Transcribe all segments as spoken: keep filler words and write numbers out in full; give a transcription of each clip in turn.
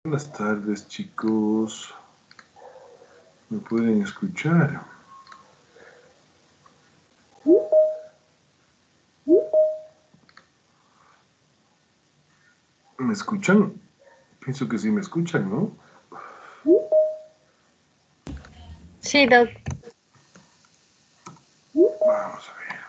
Buenas tardes, chicos. ¿Me pueden escuchar? ¿Me escuchan? Pienso que sí me escuchan, ¿no? Sí, Doc. Vamos a ver.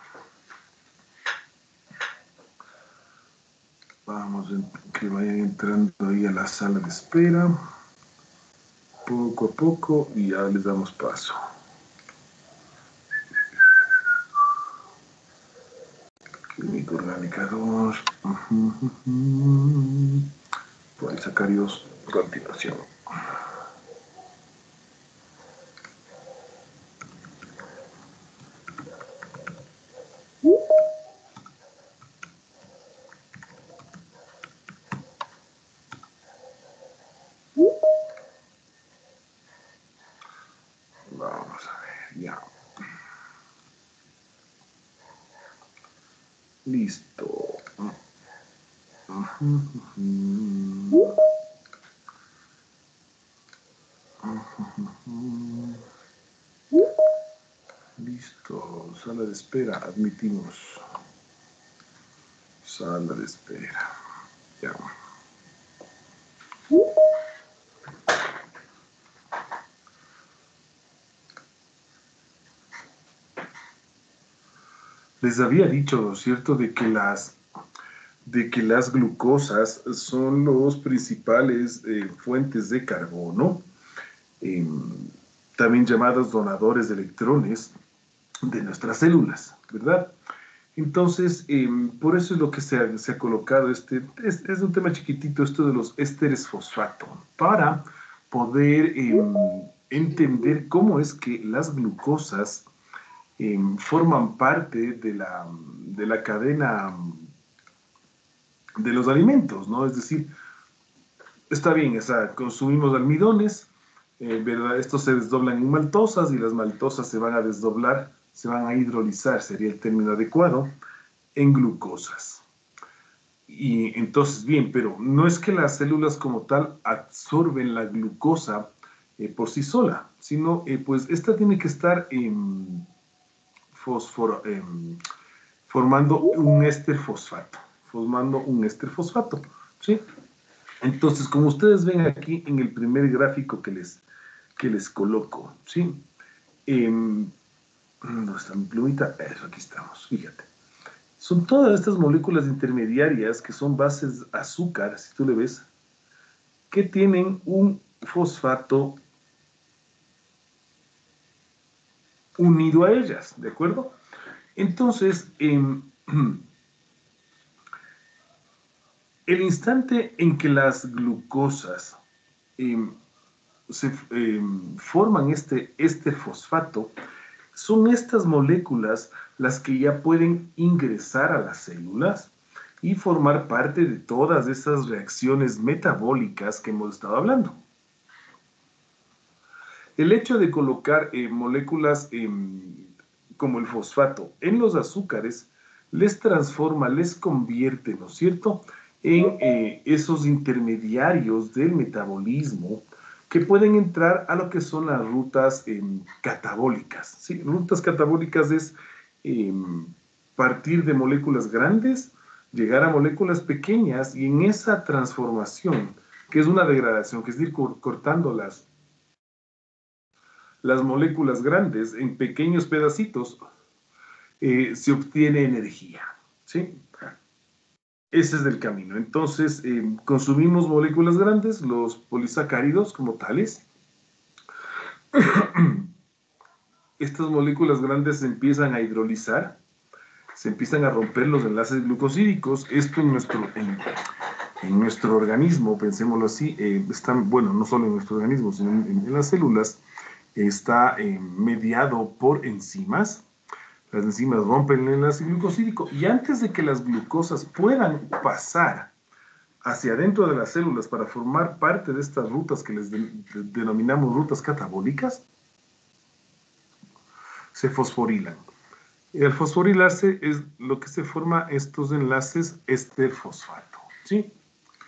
Vamos a que vayan entrando ahí a la sala de espera. Poco a poco y ya les damos paso. Química orgánica dos. Polisacáridos a continuación. Vamos a ver, ya. Listo. Listo. Sala de espera. Admitimos. Sala de espera. Ya. Les había dicho, ¿cierto?, de que las, de que las glucosas son los principales eh, fuentes de carbono, eh, también llamados donadores de electrones de nuestras células, ¿verdad? Entonces, eh, por eso es lo que se ha, se ha colocado, este, es, es un tema chiquitito, esto de los ésteres fosfato, para poder eh, entender cómo es que las glucosas eh, forman parte de la, de la cadena de los alimentos, ¿no? Es decir, está bien, o sea, consumimos almidones, eh, ¿verdad? Estos se desdoblan en maltosas y las maltosas se van a desdoblar, se van a hidrolizar, sería el término adecuado, en glucosas. Y entonces, bien, pero no es que las células como tal absorben la glucosa eh, por sí sola, sino eh, pues esta tiene que estar en fósforo, eh, formando un éster fosfato, formando un éster fosfato, ¿sí? Entonces, como ustedes ven aquí en el primer gráfico que les, que les coloco, ¿sí? Eh, ¿Dónde está mi plumita? Eso, aquí estamos, fíjate. Son todas estas moléculas intermediarias que son bases azúcar, si tú le ves, que tienen un fosfato unido a ellas, ¿de acuerdo? Entonces, eh, el instante en que las glucosas eh, se eh, forman este, este fosfato, son estas moléculas las que ya pueden ingresar a las células y formar parte de todas esas reacciones metabólicas que hemos estado hablando. El hecho de colocar eh, moléculas eh, como el fosfato en los azúcares les transforma, les convierte, ¿no es cierto?, en eh, esos intermediarios del metabolismo que pueden entrar a lo que son las rutas eh, catabólicas. ¿Sí? Rutas catabólicas es eh, partir de moléculas grandes, llegar a moléculas pequeñas y en esa transformación, que es una degradación, que es ir cortando las, las moléculas grandes en pequeños pedacitos, eh, se obtiene energía. ¿Sí? Ese es el camino. Entonces, eh, consumimos moléculas grandes, los polisacáridos como tales. Estas moléculas grandes se empiezan a hidrolizar, se empiezan a romper los enlaces glucosídicos. Esto en nuestro, en, en nuestro organismo, pensémoslo así, eh, está, bueno, no solo en nuestro organismo, sino en, en las células, está eh, mediado por enzimas. Las enzimas rompen el enlace glucosídico y antes de que las glucosas puedan pasar hacia adentro de las células para formar parte de estas rutas que les de, de, denominamos rutas catabólicas, se fosforilan. Y al fosforilarse es lo que se forma estos enlaces éster fosfato, ¿sí?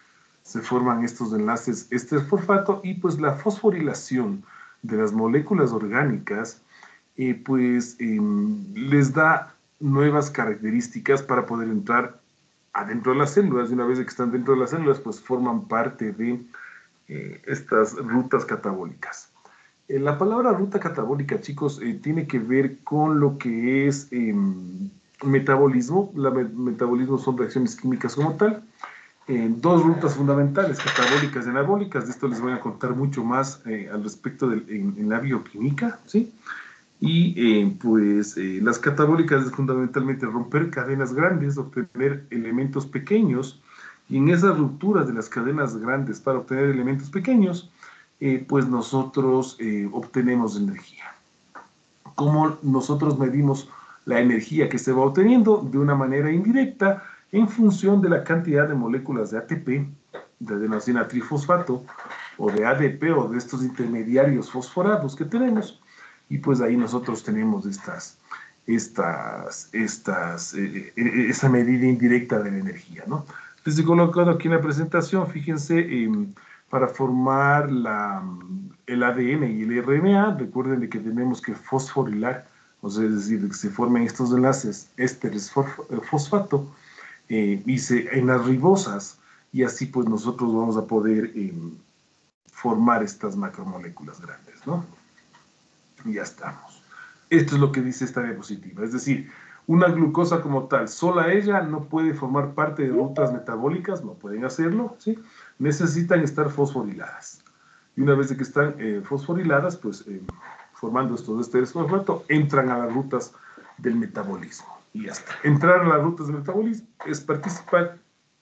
se forman estos enlaces ester-fosfato y pues la fosforilación de las moléculas orgánicas eh, pues eh, les da nuevas características para poder entrar adentro de las células, y una vez que están dentro de las células pues forman parte de eh, estas rutas catabólicas. Eh, la palabra ruta catabólica, chicos, eh, tiene que ver con lo que es eh, metabolismo. La me metabolismo son reacciones químicas como tal. Eh, dos rutas fundamentales, catabólicas y anabólicas. De esto les voy a contar mucho más eh, al respecto de, en, en la bioquímica, ¿sí? Y eh, pues eh, las catabólicas es fundamentalmente romper cadenas grandes, obtener elementos pequeños, y en esas rupturas de las cadenas grandes para obtener elementos pequeños, eh, pues nosotros eh, obtenemos energía. ¿Cómo nosotros medimos la energía que se va obteniendo? De una manera indirecta, en función de la cantidad de moléculas de A T P, de adenosina trifosfato, o de A D P, o de estos intermediarios fosforados que tenemos. Y pues ahí nosotros tenemos estas, estas, estas, eh, eh, esa medida indirecta de la energía, ¿no? Les he colocado aquí en la presentación, fíjense, eh, para formar la, el A D N y el R N A, recuerden de que tenemos que fosforilar, o sea, es decir, que se formen estos enlaces ésteres fosfato eh, y se, en las ribosas, y así pues nosotros vamos a poder eh, formar estas macromoléculas grandes, ¿no? Y ya estamos. Esto es lo que dice esta diapositiva, es decir, una glucosa como tal, sola ella no puede formar parte de rutas metabólicas, no pueden hacerlo, ¿sí? Necesitan estar fosforiladas. Y una vez de que están eh, fosforiladas, pues eh, formando estos ésteres fosfato, entran a las rutas del metabolismo. Y ya está. Entrar a las rutas del metabolismo es participar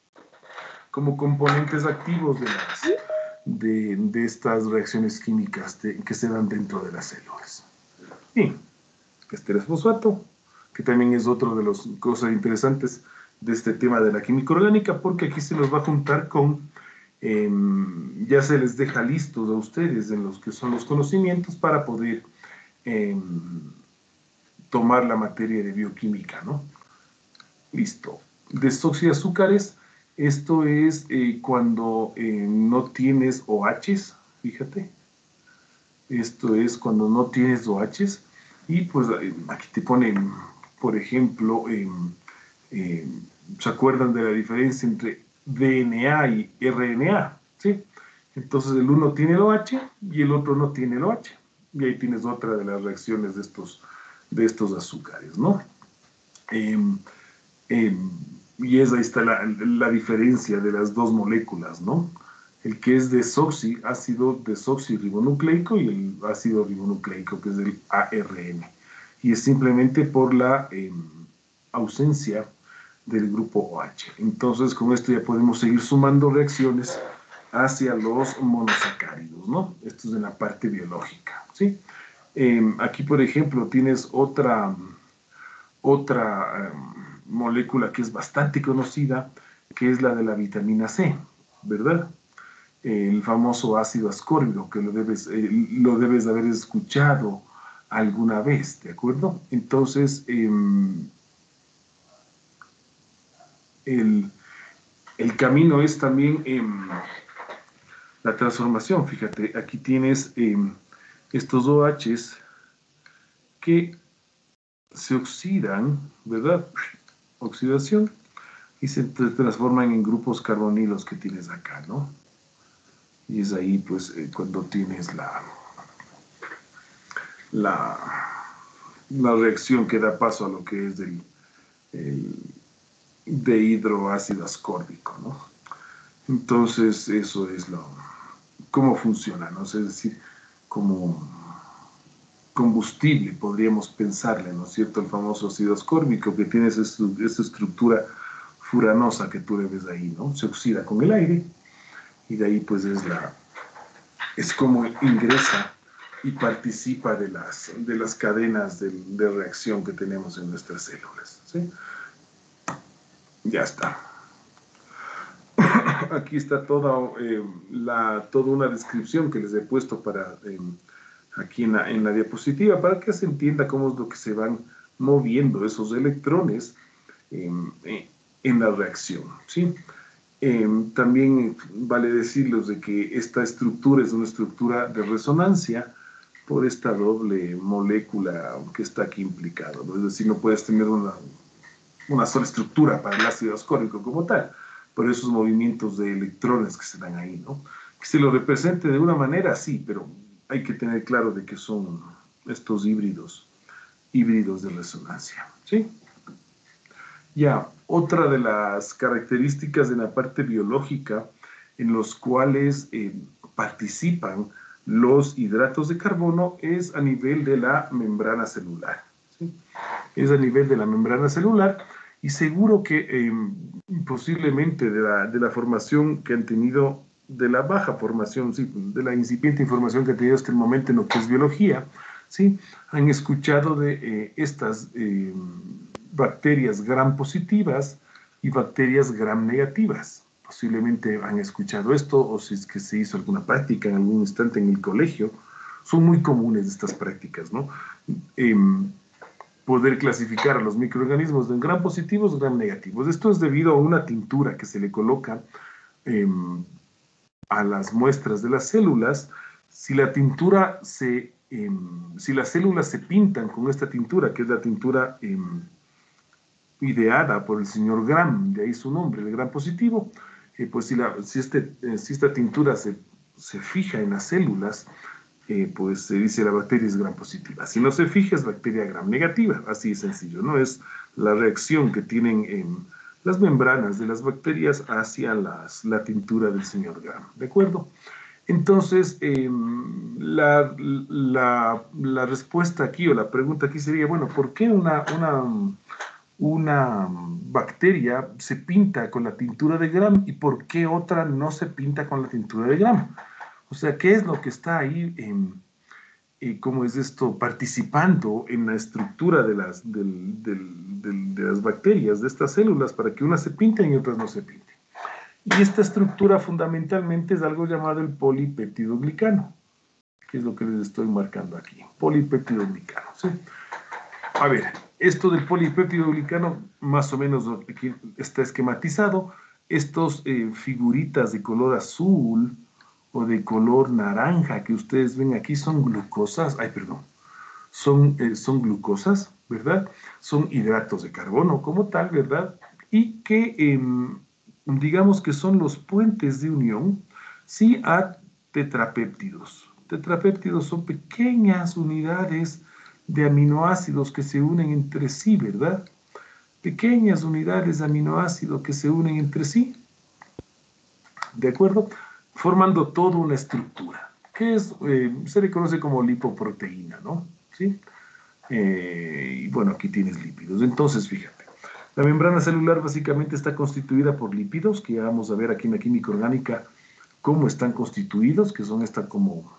como componentes activos de, las, de, de estas reacciones químicas de, que se dan dentro de las células. Y ésteres fosfato, que también es otro de las cosas interesantes de este tema de la química orgánica, porque aquí se los va a juntar con, eh, ya se les deja listos a ustedes en los que son los conocimientos para poder eh, tomar la materia de bioquímica, ¿no? Listo. Desoxiazúcares, esto es eh, cuando eh, no tienes O Hs, fíjate. Esto es cuando no tienes O Hs, y pues eh, aquí te ponen, por ejemplo, eh, eh, ¿se acuerdan de la diferencia entre D N A y R N A? ¿Sí? Entonces el uno tiene el OH y el otro no tiene el OH. Y ahí tienes otra de las reacciones de estos, de estos azúcares, ¿no? Eh, eh, y esa ahí está la, la diferencia de las dos moléculas, ¿no? El que es desoxi, ácido desoxirribonucleico, y el ácido ribonucleico, que es el A R N. Y es simplemente por la eh, ausencia del grupo OH. Entonces, con esto ya podemos seguir sumando reacciones hacia los monosacáridos, ¿no? Esto es en la parte biológica, ¿sí? Eh, aquí, por ejemplo, tienes otra, otra eh, molécula que es bastante conocida, que es la de la vitamina C, ¿verdad? El famoso ácido ascórbico, que lo debes, eh, lo debes haber escuchado alguna vez, ¿de acuerdo? Entonces, eh, el, el camino es también eh, la transformación. Fíjate, aquí tienes eh, estos OHs que se oxidan, ¿verdad? Oxidación, y se transforman en grupos carbonilos que tienes acá, ¿no? Y es ahí, pues, eh, cuando tienes la, la, la reacción que da paso a lo que es del el dehidroácido ascórbico, ¿no? Entonces, eso es lo, cómo funciona, ¿no? Es decir, como combustible, podríamos pensarle, ¿no es cierto? El famoso ácido ascórbico, que tiene esa, esa estructura furanosa que tú le ves ahí, ¿no? Se oxida con el aire, y de ahí pues es la, es como ingresa y participa de las, de las cadenas de, de reacción que tenemos en nuestras células, ¿sí? Ya está. Aquí está toda, eh, la, toda una descripción que les he puesto para, eh, aquí en la, en la diapositiva, para que se entienda cómo es lo que se van moviendo esos electrones eh, eh, en la reacción, ¿sí? Eh, también vale decirles de que esta estructura es una estructura de resonancia por esta doble molécula que está aquí implicada, ¿no? Es decir, no puedes tener una, una sola estructura para el ácido ascórbico como tal, por esos movimientos de electrones que se dan ahí, ¿no? Que se lo represente de una manera, sí, pero hay que tener claro de que son estos híbridos, híbridos de resonancia, ¿sí? Ya, otra de las características de la parte biológica en los cuales eh, participan los hidratos de carbono es a nivel de la membrana celular, ¿sí? Es a nivel de la membrana celular y seguro que eh, posiblemente de la, de la formación que han tenido, de la baja formación, sí, de la incipiente información que han tenido hasta el momento en lo que es biología, ¿sí? Han escuchado de eh, estas eh, bacterias gram positivas y bacterias gram negativas. Posiblemente han escuchado esto o si es que se hizo alguna práctica en algún instante en el colegio. Son muy comunes estas prácticas, ¿no? Eh, poder clasificar a los microorganismos en gram positivos, gram negativos. Esto es debido a una tintura que se le coloca eh, a las muestras de las células. Si la tintura se, eh, si las células se pintan con esta tintura, que es la tintura eh, ideada por el señor Gram, de ahí su nombre, el gram positivo, eh, pues si, la, si, este, eh, si esta tintura se, se fija en las células, eh, pues se dice la bacteria es gram positiva. Si no se fija, es bacteria gram negativa. Así de sencillo, ¿no? Es la reacción que tienen en las membranas de las bacterias hacia las, la tintura del señor Gram. ¿De acuerdo? Entonces, eh, la, la, la, respuesta aquí o la pregunta aquí sería, bueno, ¿por qué una, una, una bacteria se pinta con la tintura de Gram y por qué otra no se pinta con la tintura de Gram? O sea, ¿qué es lo que está ahí, eh, eh, cómo es esto, participando en la estructura de las, del, del, del, de las bacterias, de estas células, para que unas se pinten y otras no se pinten? Y esta estructura fundamentalmente es algo llamado el polipeptidoglicano, que es lo que les estoy marcando aquí, polipeptidoglicano, ¿sí? A ver, esto del polipeptidoglicano más o menos aquí está esquematizado. Estos eh, figuritas de color azul o de color naranja que ustedes ven aquí son glucosas, ay, perdón, son, eh, son glucosas, ¿verdad? Son hidratos de carbono como tal, ¿verdad? Y que, eh, digamos que son los puentes de unión, sí, a tetrapéptidos. Tetrapéptidos son pequeñas unidades de aminoácidos que se unen entre sí, ¿verdad? Pequeñas unidades de aminoácidos que se unen entre sí, ¿de acuerdo? Formando toda una estructura, que es, eh, se le conoce como lipoproteína, ¿no? ¿Sí? Eh, y bueno, aquí tienes lípidos. Entonces, fíjate, la membrana celular básicamente está constituida por lípidos, que ya vamos a ver aquí en la química orgánica cómo están constituidos, que son esta como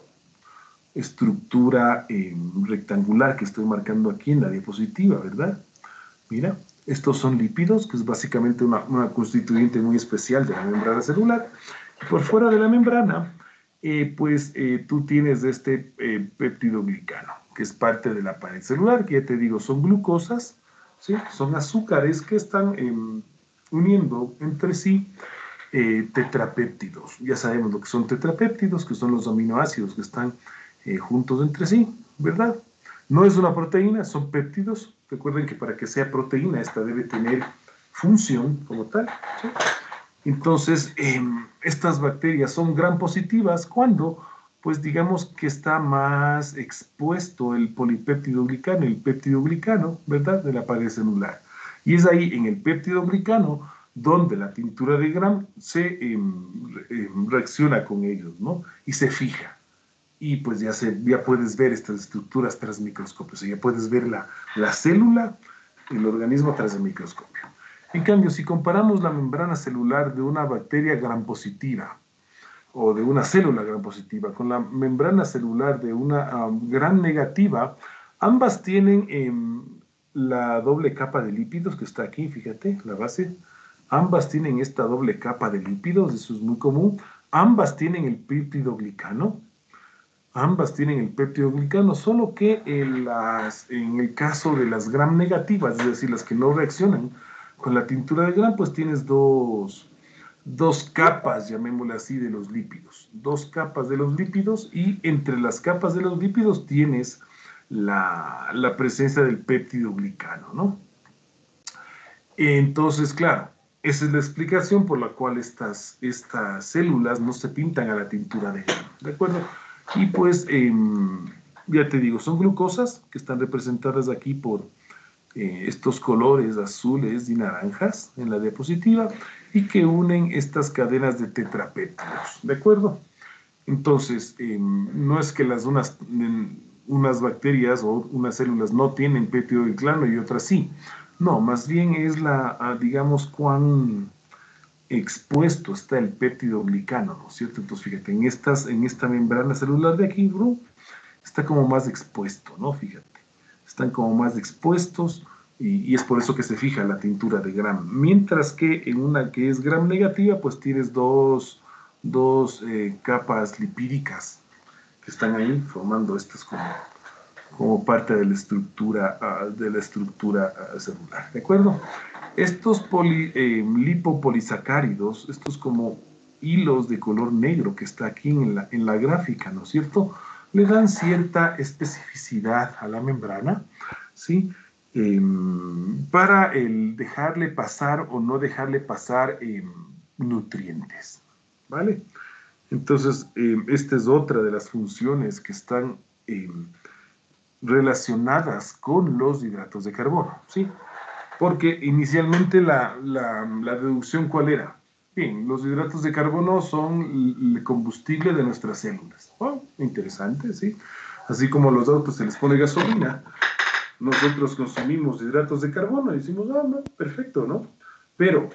estructura eh, rectangular que estoy marcando aquí en la diapositiva, ¿verdad? Mira, estos son lípidos, que es básicamente una, una constituyente muy especial de la membrana celular. Por fuera de la membrana, eh, pues eh, tú tienes este eh, peptidoglicano, que es parte de la pared celular, que ya te digo, son glucosas, ¿sí? Son azúcares que están eh, uniendo entre sí eh, tetrapéptidos. Ya sabemos lo que son tetrapéptidos, que son los aminoácidos que están eh, juntos entre sí, ¿verdad? No es una proteína, son péptidos. Recuerden que para que sea proteína, esta debe tener función como tal, ¿sí? Entonces, eh, estas bacterias son gram positivas cuando, pues digamos que está más expuesto el polipeptidoglicano, el peptidoglicano, ¿verdad?, de la pared celular. Y es ahí, en el peptidoglicano, donde la tintura de Gram se eh, eh, reacciona con ellos, ¿no? Y se fija. Y pues ya, se, ya puedes ver estas estructuras tras microscopio. O sea, ya puedes ver la, la célula, el organismo tras el microscopio. En cambio, si comparamos la membrana celular de una bacteria gram positiva o de una célula gram positiva con la membrana celular de una um, gram negativa, ambas tienen eh, la doble capa de lípidos que está aquí, fíjate, la base. Ambas tienen esta doble capa de lípidos, eso es muy común. Ambas tienen el peptidoglicano. Ambas tienen el peptidoglicano, solo que en, las, en el caso de las gram negativas, es decir, las que no reaccionan con la tintura de Gram, pues tienes dos, dos capas, llamémosle así, de los lípidos. Dos capas de los lípidos y entre las capas de los lípidos tienes la, la presencia del péptido glicano, ¿no? Entonces, claro, esa es la explicación por la cual estas, estas células no se pintan a la tintura de Gram, ¿de acuerdo? Y pues, eh, ya te digo, son glucosas que están representadas aquí por eh, estos colores azules y naranjas en la diapositiva y que unen estas cadenas de tetrapéptidos, ¿de acuerdo? Entonces, eh, no es que las unas, unas bacterias o unas células no tienen péptido glicano y otras sí. No, más bien es la, digamos, cuán expuesto está el péptido glicano, ¿no es cierto? Entonces, fíjate, en, estas, en esta membrana celular de aquí, bro, está como más expuesto, ¿no? Fíjate, están como más expuestos y, y es por eso que se fija la tintura de Gram. Mientras que en una que es Gram negativa, pues tienes dos, dos eh, capas lipídicas que están ahí formando estas como, como parte de la estructura, uh, de la estructura uh, celular, ¿de acuerdo? Estos poli, eh, lipopolisacáridos, estos como hilos de color negro que está aquí en la, en la gráfica, ¿no es cierto?, le dan cierta especificidad a la membrana, ¿sí?, eh, para el dejarle pasar o no dejarle pasar eh, nutrientes, ¿vale? Entonces, eh, esta es otra de las funciones que están eh, relacionadas con los hidratos de carbono, ¿sí? Porque inicialmente la, la, la deducción, ¿cuál era? Bien, los hidratos de carbono son el combustible de nuestras células. Oh, interesante, ¿sí? Así como a los autos se les pone gasolina, nosotros consumimos hidratos de carbono y decimos, ah, no, perfecto, ¿no? Pero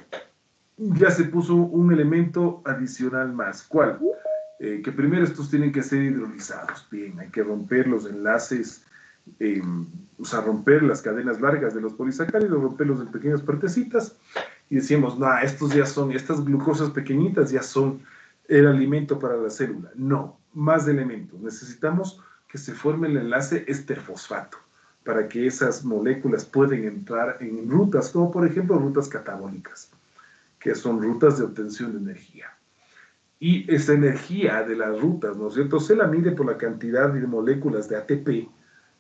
ya se puso un elemento adicional más. ¿Cuál? Eh, que primero estos tienen que ser hidrolizados. Bien, hay que romper los enlaces, eh, o sea, romper las cadenas largas de los polisacáridos, romperlos en pequeñas partecitas, y decíamos, no, estos ya son, estas glucosas pequeñitas ya son el alimento para la célula. No, más elementos. Necesitamos que se forme el enlace esterfosfato para que esas moléculas puedan entrar en rutas, como por ejemplo rutas catabólicas, que son rutas de obtención de energía. Y esa energía de las rutas, ¿no es cierto?, se la mide por la cantidad de moléculas de A T P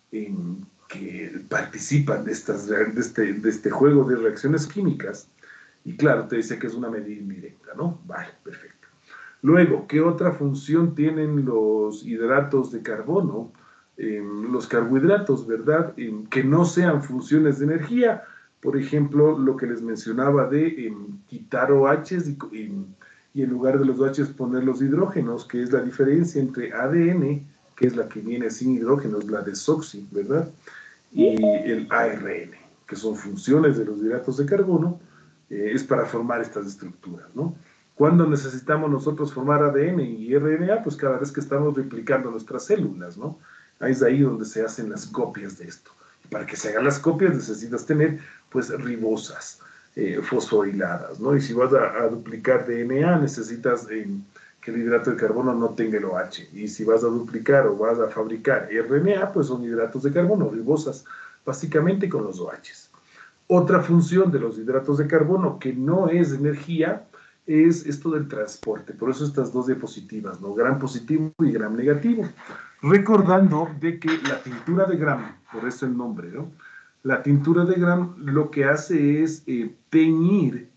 en que participan de, estas, de, este, de este juego de reacciones químicas. Y claro, te dice que es una medida indirecta, ¿no? Vale, perfecto. Luego, ¿qué otra función tienen los hidratos de carbono? Eh, los carbohidratos, ¿verdad? Eh, que no sean funciones de energía. Por ejemplo, lo que les mencionaba de eh, quitar O Hs y, y, y en lugar de los O Hs poner los hidrógenos, que es la diferencia entre A D N, que es la que viene sin hidrógenos, la desoxi, ¿verdad?, y el A R N, que son funciones de los hidratos de carbono, eh, es para formar estas estructuras, ¿no? ¿Cuándo necesitamos nosotros formar A D N y R N A? Pues cada vez que estamos replicando nuestras células, ¿no? Ahí es ahí donde se hacen las copias de esto. Y para que se hagan las copias necesitas tener, pues, ribosas, eh, fosforiladas, ¿no? Y si vas a, a duplicar D N A, necesitas eh, que el hidrato de carbono no tenga el O H. Y si vas a duplicar o vas a fabricar R N A, pues son hidratos de carbono, ribosas, básicamente con los O Hs. Otra función de los hidratos de carbono que no es energía es esto del transporte. Por eso estas dos diapositivas, ¿no? Gram positivo y gram negativo. Recordando de que la tintura de Gram, por eso el nombre, ¿no?, la tintura de Gram lo que hace es eh, teñir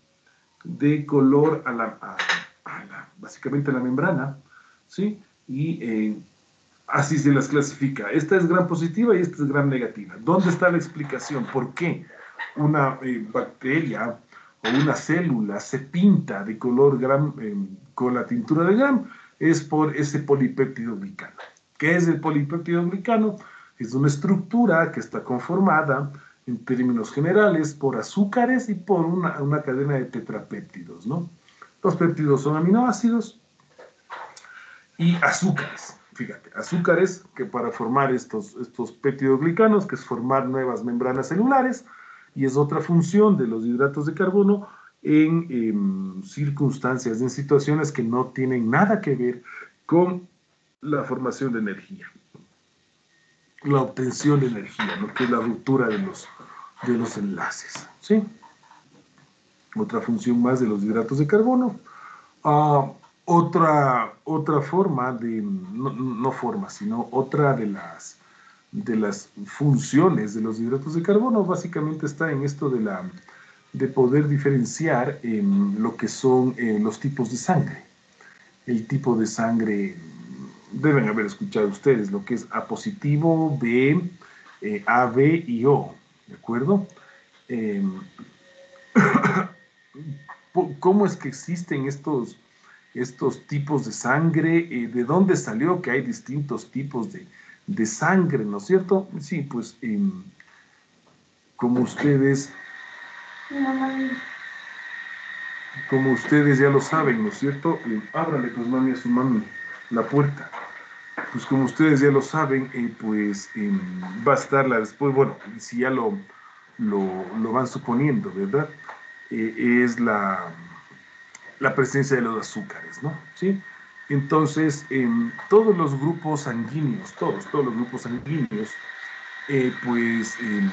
de color a la, a, a la, básicamente a la membrana, ¿sí? Y eh, así se las clasifica. Esta es gram positiva y esta es gram negativa. ¿Dónde está la explicación? ¿Por qué una eh, bacteria o una célula se pinta de color gram eh, con la tintura de Gram? Es por ese polipéptido glicano. ¿Qué es el polipéptido glicano? Es una estructura que está conformada en términos generales por azúcares y por una, una cadena de tetrapéptidos, ¿no? Los péptidos son aminoácidos y azúcares. Fíjate, azúcares que para formar estos, estos péptidoglicanos, que es formar nuevas membranas celulares, y es otra función de los hidratos de carbono en eh, circunstancias, en situaciones que no tienen nada que ver con la formación de energía, la obtención de energía, ¿no?, que es la ruptura de los, de los enlaces, ¿sí? Otra función más de los hidratos de carbono. Uh, otra, otra forma de, no, no forma, sino otra de las, de las funciones de los hidratos de carbono básicamente está en esto de, la, de poder diferenciar eh, lo que son eh, los tipos de sangre. El tipo de sangre, deben haber escuchado ustedes, lo que es A positivo, B, eh, A, B y O, ¿de acuerdo? Eh, ¿Cómo es que existen estos, estos tipos de sangre? Eh, ¿De dónde salió que hay distintos tipos de, de sangre, ¿no es cierto? Sí, pues eh, como ustedes, como ustedes ya lo saben, ¿no es cierto? Eh, ábrale pues mami a su mami la puerta. Pues como ustedes ya lo saben, eh, pues eh, va a estar la después, bueno, si ya lo, lo, lo van suponiendo, ¿verdad? Eh, es la, la presencia de los azúcares, ¿no? ¿Sí? Entonces, en todos los grupos sanguíneos, todos, todos los grupos sanguíneos, eh, pues eh,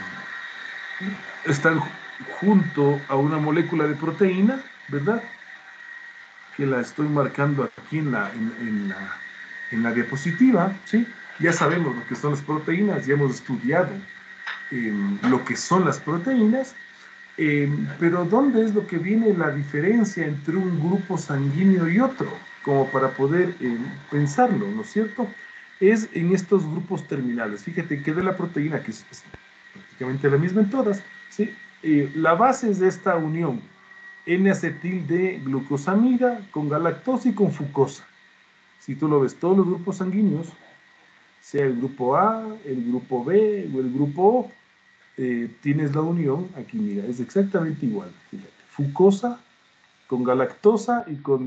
están junto a una molécula de proteína, ¿verdad? Que la estoy marcando aquí en la, en, en la, en la diapositiva, ¿sí? Ya sabemos lo que son las proteínas, ya hemos estudiado eh, lo que son las proteínas, eh, pero ¿dónde es lo que viene la diferencia entre un grupo sanguíneo y otro? Como para poder eh, pensarlo, ¿no es cierto? Es en estos grupos terminales. Fíjate que de la proteína, que es, es prácticamente la misma en todas, ¿sí? Eh, la base es de esta unión N-acetil de glucosamida con galactosa y con fucosa. Si tú lo ves, todos los grupos sanguíneos, sea el grupo A, el grupo B o el grupo O, eh, tienes la unión, aquí mira, es exactamente igual, fíjate, fucosa con galactosa y con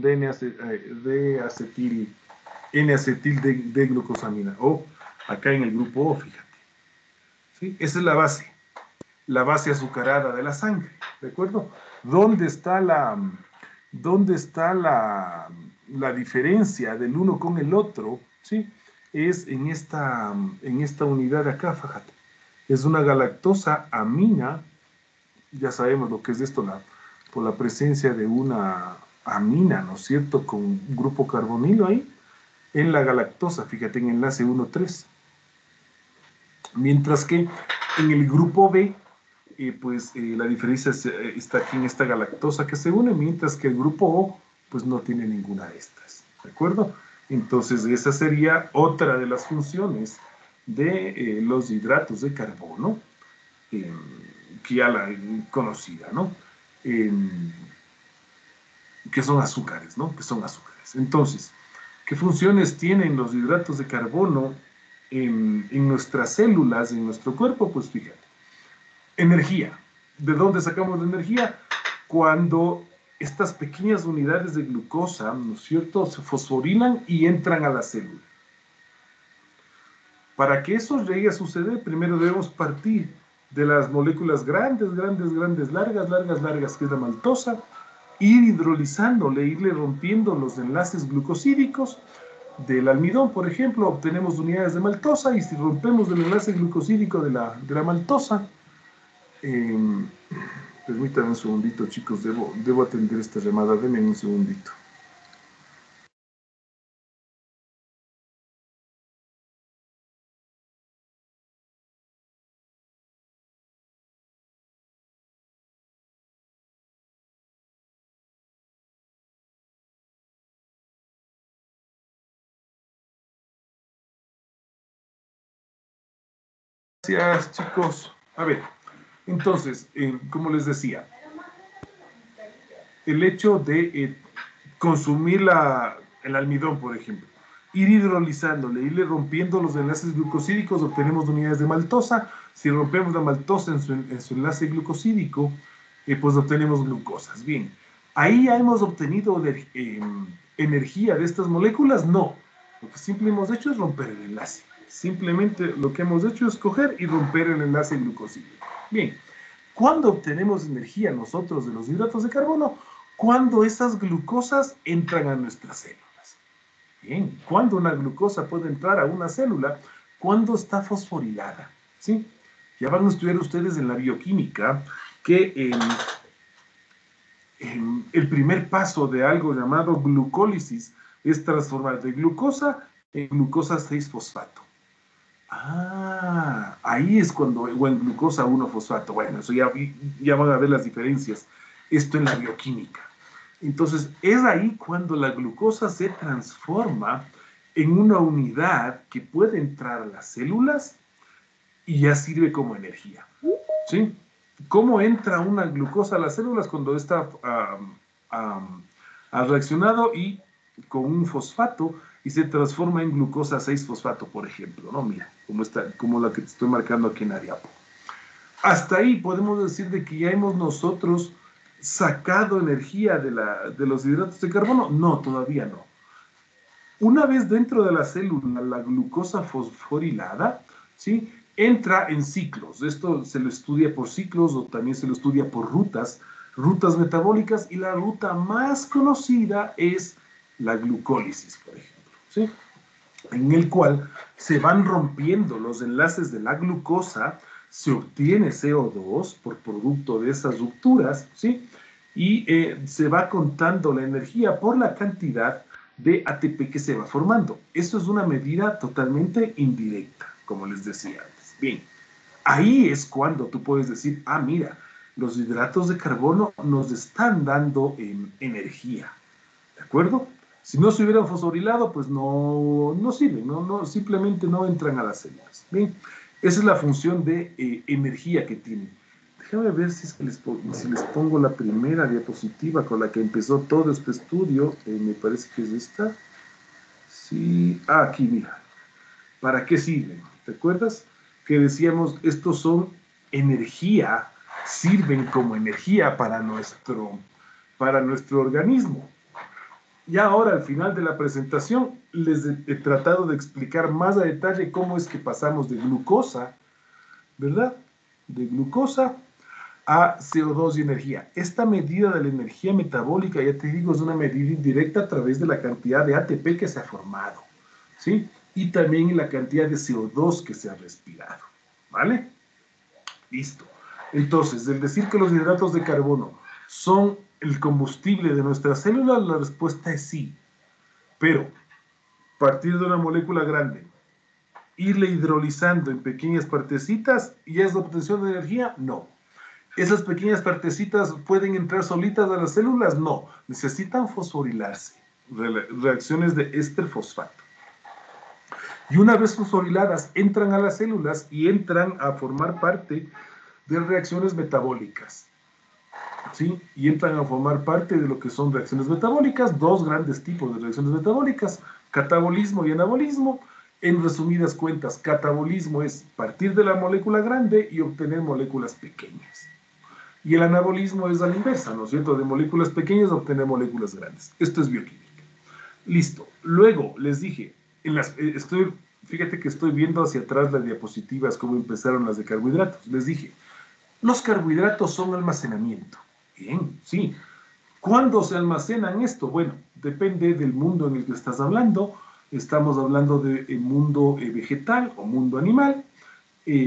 D-acetil, N-acetil de, de glucosamina, o acá en el grupo O, fíjate. ¿Sí? Esa es la base, la base azucarada de la sangre, ¿de acuerdo? ¿Dónde está la, dónde está la, la diferencia del uno con el otro? ¿Sí? Es en esta, en esta unidad de acá, fíjate. Es una galactosa amina, ya sabemos lo que es esto, la, por la presencia de una amina, ¿no es cierto?, con un grupo carbonilo ahí, en la galactosa, fíjate, en enlace uno tres. Mientras que en el grupo B, eh, pues eh, la diferencia es, eh, está aquí en esta galactosa que se une, mientras que el grupo O, pues no tiene ninguna de estas, ¿de acuerdo? Entonces, esa sería otra de las funciones de eh, los hidratos de carbono, eh, que ya la conocida, ¿no? Eh, que son azúcares, ¿no? Que son azúcares. Entonces, ¿qué funciones tienen los hidratos de carbono en, en nuestras células, en nuestro cuerpo? Pues fíjate, energía. ¿De dónde sacamos la energía? Cuando estas pequeñas unidades de glucosa, ¿no es cierto?, se fosforilan y entran a la célula. Para que eso llegue a suceder, primero debemos partir de las moléculas grandes, grandes, grandes, largas, largas, largas, que es la maltosa, ir hidrolizándole, irle rompiendo los enlaces glucosídicos. Del almidón, por ejemplo, obtenemos unidades de maltosa, y si rompemos el enlace glucosídico de la, de la maltosa, eh, permítanme un segundito, chicos, debo, debo atender esta llamada, denme un segundito. Gracias, chicos. A ver, entonces, eh, como les decía, el hecho de eh, consumir la, el almidón, por ejemplo, ir hidrolizándole, irle rompiendo los enlaces glucosídicos, obtenemos unidades de maltosa. Si rompemos la maltosa en su, en su enlace glucosídico, eh, pues obtenemos glucosas. Bien, ¿ahí ya hemos obtenido de, eh, energía de estas moléculas? No. Lo que simplemente hemos hecho es romper el enlace. Simplemente lo que hemos hecho es coger y romper el enlace glucosídico. Bien, ¿cuándo obtenemos energía nosotros de los hidratos de carbono? Cuando esas glucosas entran a nuestras células. Bien, ¿cuándo una glucosa puede entrar a una célula? Cuando está fosforilada, ¿sí? Ya van a estudiar ustedes en la bioquímica que eh, eh, el primer paso de algo llamado glucólisis es transformar de glucosa en glucosa seis fosfato. Ah, ahí es cuando, o en glucosa uno fosfato, bueno, eso ya, ya van a ver las diferencias. Esto en la bioquímica. Entonces, es ahí cuando la glucosa se transforma en una unidad que puede entrar a las células y ya sirve como energía. ¿Sí? ¿Cómo entra una glucosa a las células cuando está um, um, ha reaccionado y con un fosfato y se transforma en glucosa seis fosfato, por ejemplo, ¿no? Mira, como, está, como la que te estoy marcando aquí en Ariapo. Hasta ahí podemos decir de que ya hemos nosotros sacado energía de, la, de los hidratos de carbono. No, todavía no. Una vez dentro de la célula, la glucosa fosforilada, ¿sí?, entra en ciclos. Esto se lo estudia por ciclos o también se lo estudia por rutas, rutas metabólicas, y la ruta más conocida es la glucólisis, por ejemplo, ¿sí?, en el cual se van rompiendo los enlaces de la glucosa, se obtiene C O dos por producto de esas rupturas, ¿sí?, y eh, se va contando la energía por la cantidad de A T P que se va formando. Eso es una medida totalmente indirecta, como les decía antes. Bien, ahí es cuando tú puedes decir, ah, mira, los hidratos de carbono nos están dando eh, energía, ¿de acuerdo? Si no se hubieran fosforilado, pues no, no sirven, no, no, simplemente no entran a las células. Bien, esa es la función de eh, energía que tienen. Déjame ver si, es que les, si les pongo la primera diapositiva con la que empezó todo este estudio. Eh, me parece que es esta. Sí, ah, aquí, mira. ¿Para qué sirven? ¿Te acuerdas? Que decíamos, estos son energía, sirven como energía para nuestro, para nuestro organismo. Y ahora, al final de la presentación, les he, he tratado de explicar más a detalle cómo es que pasamos de glucosa, ¿verdad? De glucosa a C O dos y energía. Esta medida de la energía metabólica, ya te digo, es una medida indirecta a través de la cantidad de A T P que se ha formado, ¿sí? Y también la cantidad de C O dos que se ha respirado, ¿vale? Listo. Entonces, el decir que los hidratos de carbono son el combustible de nuestras células, la respuesta es sí. Pero, partir de una molécula grande, irle hidrolizando en pequeñas partecitas, ¿y es la obtención de energía? No. ¿Esas pequeñas partecitas pueden entrar solitas a las células? No. Necesitan fosforilarse. Reacciones de éster fosfato. Y una vez fosforiladas, entran a las células y entran a formar parte de reacciones metabólicas. ¿Sí? Y entran a formar parte de lo que son reacciones metabólicas, dos grandes tipos de reacciones metabólicas, catabolismo y anabolismo. En resumidas cuentas, catabolismo es partir de la molécula grande y obtener moléculas pequeñas. Y el anabolismo es a la inversa, ¿no es cierto? De moléculas pequeñas a obtener moléculas grandes. Esto es bioquímica. Listo. Luego, les dije, en las, estoy, fíjate que estoy viendo hacia atrás las diapositivas, cómo empezaron las de carbohidratos. Les dije, los carbohidratos son almacenamiento. Bien, sí. ¿Cuándo se almacenan esto? Bueno, depende del mundo en el que estás hablando. Estamos hablando del de mundo eh, vegetal o mundo animal. Eh,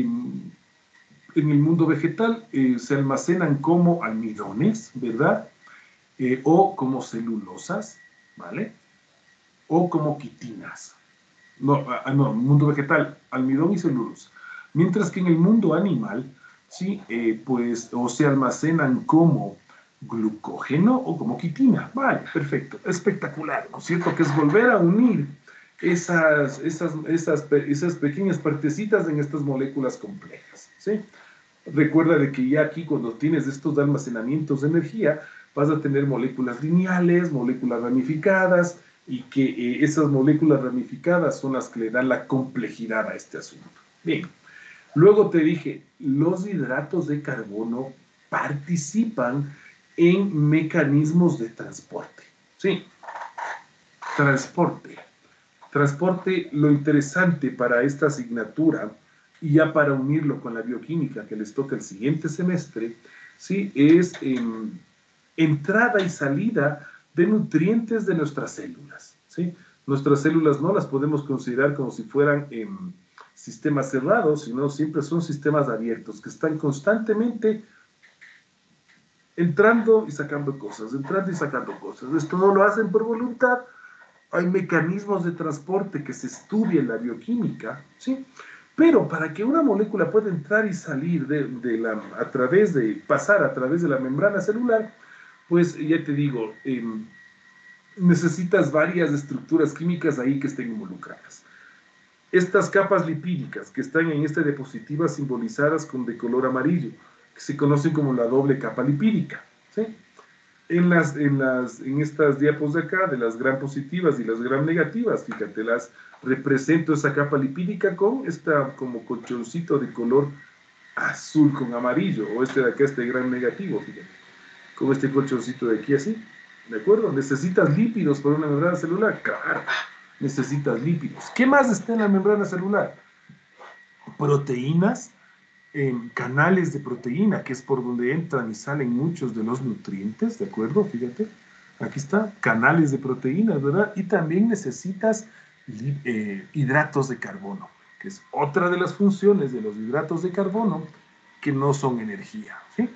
en el mundo vegetal eh, se almacenan como almidones, ¿verdad? Eh, o como celulosas, ¿vale? O como quitinas. No, ah, no, mundo vegetal, almidón y celulosa. Mientras que en el mundo animal, sí, eh, pues, o se almacenan como glucógeno o como quitina. Vale, perfecto, espectacular, ¿no es cierto? Que es volver a unir esas, esas, esas, esas pequeñas partecitas en estas moléculas complejas, ¿sí? Recuerda de que ya aquí cuando tienes estos almacenamientos de energía, vas a tener moléculas lineales, moléculas ramificadas, y que eh, esas moléculas ramificadas son las que le dan la complejidad a este asunto. Bien, luego te dije, los hidratos de carbono participan en mecanismos de transporte. Sí, transporte. Transporte, lo interesante para esta asignatura, y ya para unirlo con la bioquímica que les toca el siguiente semestre, ¿sí?, es eh, entrada y salida de nutrientes de nuestras células, ¿sí? Nuestras células no las podemos considerar como si fueran eh, sistemas cerrados, sino siempre son sistemas abiertos que están constantemente entrando y sacando cosas, entrando y sacando cosas. Esto no lo hacen por voluntad. Hay mecanismos de transporte que se estudia en la bioquímica, ¿sí? Pero para que una molécula pueda entrar y salir de, de la, a través de, pasar a través de la membrana celular, pues ya te digo, eh, necesitas varias estructuras químicas ahí que estén involucradas. Estas capas lipídicas que están en esta diapositiva simbolizadas con de color amarillo, que se conocen como la doble capa lipídica, ¿sí? En, las, en, las, en estas diapos de acá, de las gram positivas y las gram negativas, fíjate, las represento esa capa lipídica con esta como colchoncito de color azul con amarillo, o este de acá, este gram negativo, fíjate, con este colchoncito de aquí así, ¿de acuerdo? ¿Necesitas lípidos para una membrana celular? Claro, necesitas lípidos. ¿Qué más está en la membrana celular? Proteínas, en canales de proteína, que es por donde entran y salen muchos de los nutrientes, ¿de acuerdo? Fíjate, aquí está, canales de proteínas, ¿verdad? Y también necesitas eh, hidratos de carbono, que es otra de las funciones de los hidratos de carbono que no son energía, ¿sí?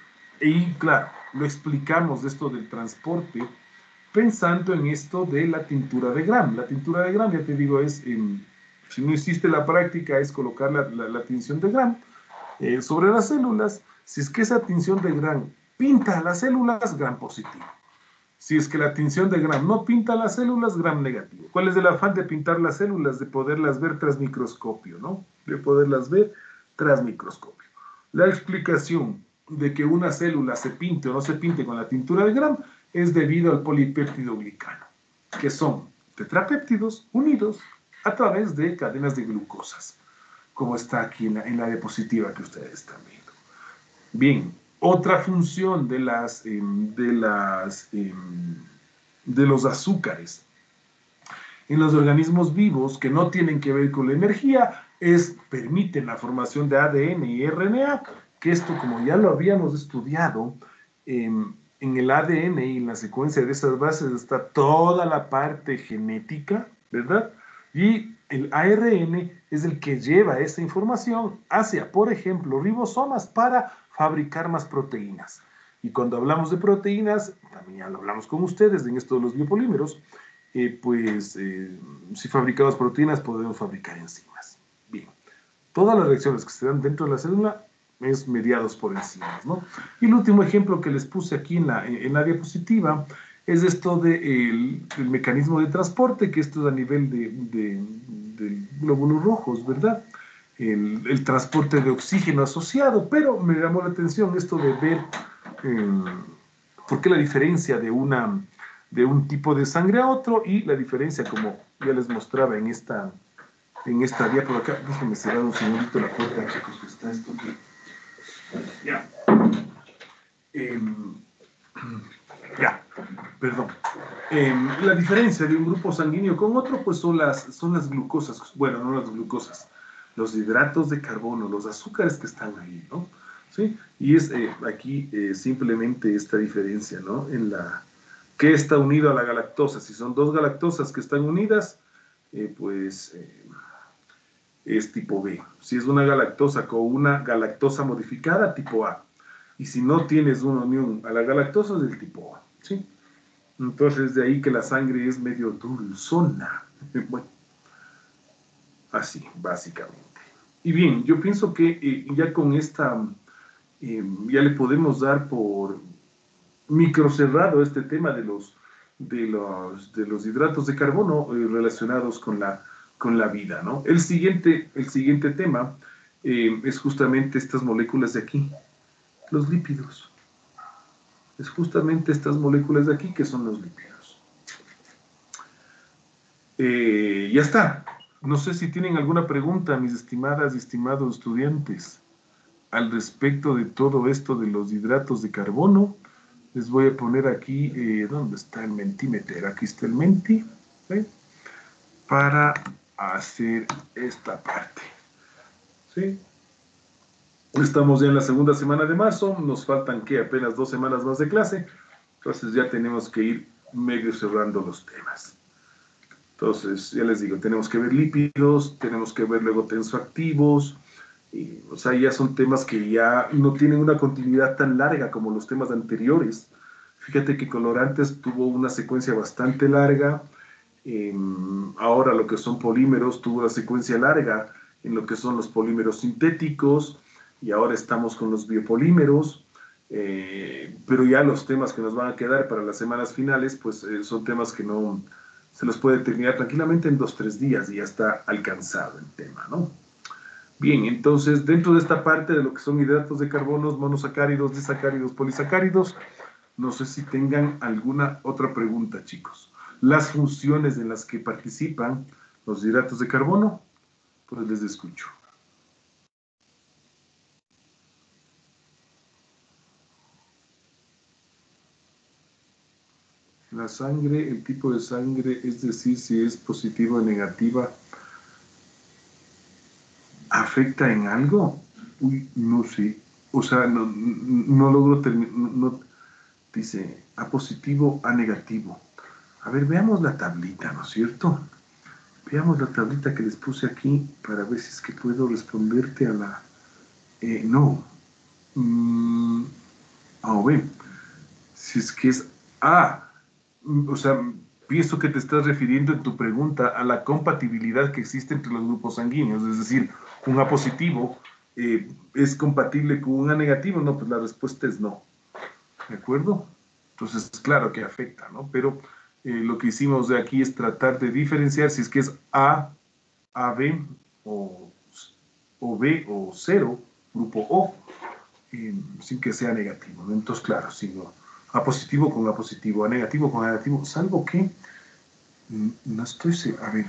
Y claro, lo explicamos esto del transporte pensando en esto de la tintura de Gram. La tintura de Gram, ya te digo, es, eh, si no hiciste la práctica, es colocar la, la, la tinción de Gram eh, sobre las células. Si es que esa tinción de Gram pinta las células, Gram positivo. Si es que la tinción de Gram no pinta las células, Gram negativo. ¿Cuál es el afán de pintar las células? De poderlas ver tras microscopio, ¿no? De poderlas ver tras microscopio. La explicación de que una célula se pinte o no se pinte con la tintura de Gram es debido al polipéptido glicano, que son tetrapéptidos unidos a través de cadenas de glucosas, como está aquí en la, en la diapositiva que ustedes están viendo. Bien, otra función de, las, eh, de, las, eh, de los azúcares en los organismos vivos que no tienen que ver con la energía es permiten la formación de A D N y R N A, que esto, como ya lo habíamos estudiado, eh, en el A D N y en la secuencia de esas bases está toda la parte genética, ¿verdad? Y el A R N es el que lleva esa información hacia, por ejemplo, ribosomas para fabricar más proteínas. Y cuando hablamos de proteínas, también ya lo hablamos con ustedes en esto de los biopolímeros, eh, pues eh, si fabricamos proteínas podemos fabricar enzimas. Bien, todas las reacciones que se dan dentro de la célula es mediados por enzimas, ¿no? Y el último ejemplo que les puse aquí en la, en la diapositiva es esto del de mecanismo de transporte, que esto es a nivel de, de, de glóbulos rojos, ¿verdad? El, el transporte de oxígeno asociado, pero me llamó la atención esto de ver eh, por qué la diferencia de, una, de un tipo de sangre a otro y la diferencia, como ya les mostraba en esta, en esta vía por acá. Déjenme cerrar un segundito la puerta, chicos, que está esto aquí. Ya. Eh, ya, perdón. Eh, la diferencia de un grupo sanguíneo con otro, pues son las, son las glucosas, bueno, no las glucosas, los hidratos de carbono, los azúcares que están ahí, ¿no? ¿Sí? Y es eh, aquí eh, simplemente esta diferencia, ¿no? En la, ¿qué está unido a la galactosa? Si son dos galactosas que están unidas, eh, pues eh, es tipo B. Si es una galactosa con una galactosa modificada, tipo A. Y si no tienes una unión a la galactosa, es del tipo A, ¿sí? Entonces, de ahí que la sangre es medio dulzona. Bueno, así, básicamente. Y bien, yo pienso que eh, ya con esta, eh, ya le podemos dar por microcerrado este tema de los, de los, de los hidratos de carbono eh, relacionados con la, con la vida, ¿no? El siguiente, el siguiente tema eh, es justamente estas moléculas de aquí, los lípidos. Es justamente estas moléculas de aquí que son los lípidos. Eh, ya está. No sé si tienen alguna pregunta, mis estimadas y estimados estudiantes, al respecto de todo esto de los hidratos de carbono. Les voy a poner aquí, eh, ¿dónde está el Mentimeter? Aquí está el Menti, ¿sí? Para hacer esta parte, ¿sí? Estamos ya en la segunda semana de marzo, nos faltan, ¿qué? Apenas dos semanas más de clase, entonces ya tenemos que ir medio cerrando los temas. Entonces, ya les digo, tenemos que ver lípidos, tenemos que ver luego tensoactivos, Y, o sea, ya son temas que ya no tienen una continuidad tan larga como los temas anteriores. Fíjate que colorantes tuvo una secuencia bastante larga. Eh, Ahora lo que son polímeros tuvo una secuencia larga en lo que son los polímeros sintéticos y ahora estamos con los biopolímeros. Eh, pero ya los temas que nos van a quedar para las semanas finales, pues eh, son temas que no se los puede terminar tranquilamente en dos, tres días y ya está alcanzado el tema, ¿no? Bien, entonces dentro de esta parte de lo que son hidratos de carbono, monosacáridos, disacáridos, polisacáridos, no sé si tengan alguna otra pregunta, chicos. Las funciones en las que participan los hidratos de carbono, pues les escucho. La sangre, el tipo de sangre, es decir, si es positiva o negativa, ¿afecta en algo? Uy, no sé. O sea, no, no logro terminar. No, no, dice A positivo, A negativo. A ver, veamos la tablita, ¿no es cierto? Veamos la tablita que les puse aquí para ver si es que puedo responderte a la... Eh, no. Mm, a ver, si es que es A. O sea, pienso que te estás refiriendo en tu pregunta a la compatibilidad que existe entre los grupos sanguíneos. Es decir, un A positivo eh, es compatible con un A negativo. No, pues la respuesta es no. ¿De acuerdo? Entonces, claro que afecta, ¿no? Pero eh, lo que hicimos de aquí es tratar de diferenciar si es que es A, AB o, o B o cero, grupo O, eh, sin que sea negativo, ¿no? Entonces, claro, sigo A positivo con A positivo, A negativo con A negativo, salvo que mm, no estoy seguro. A ver,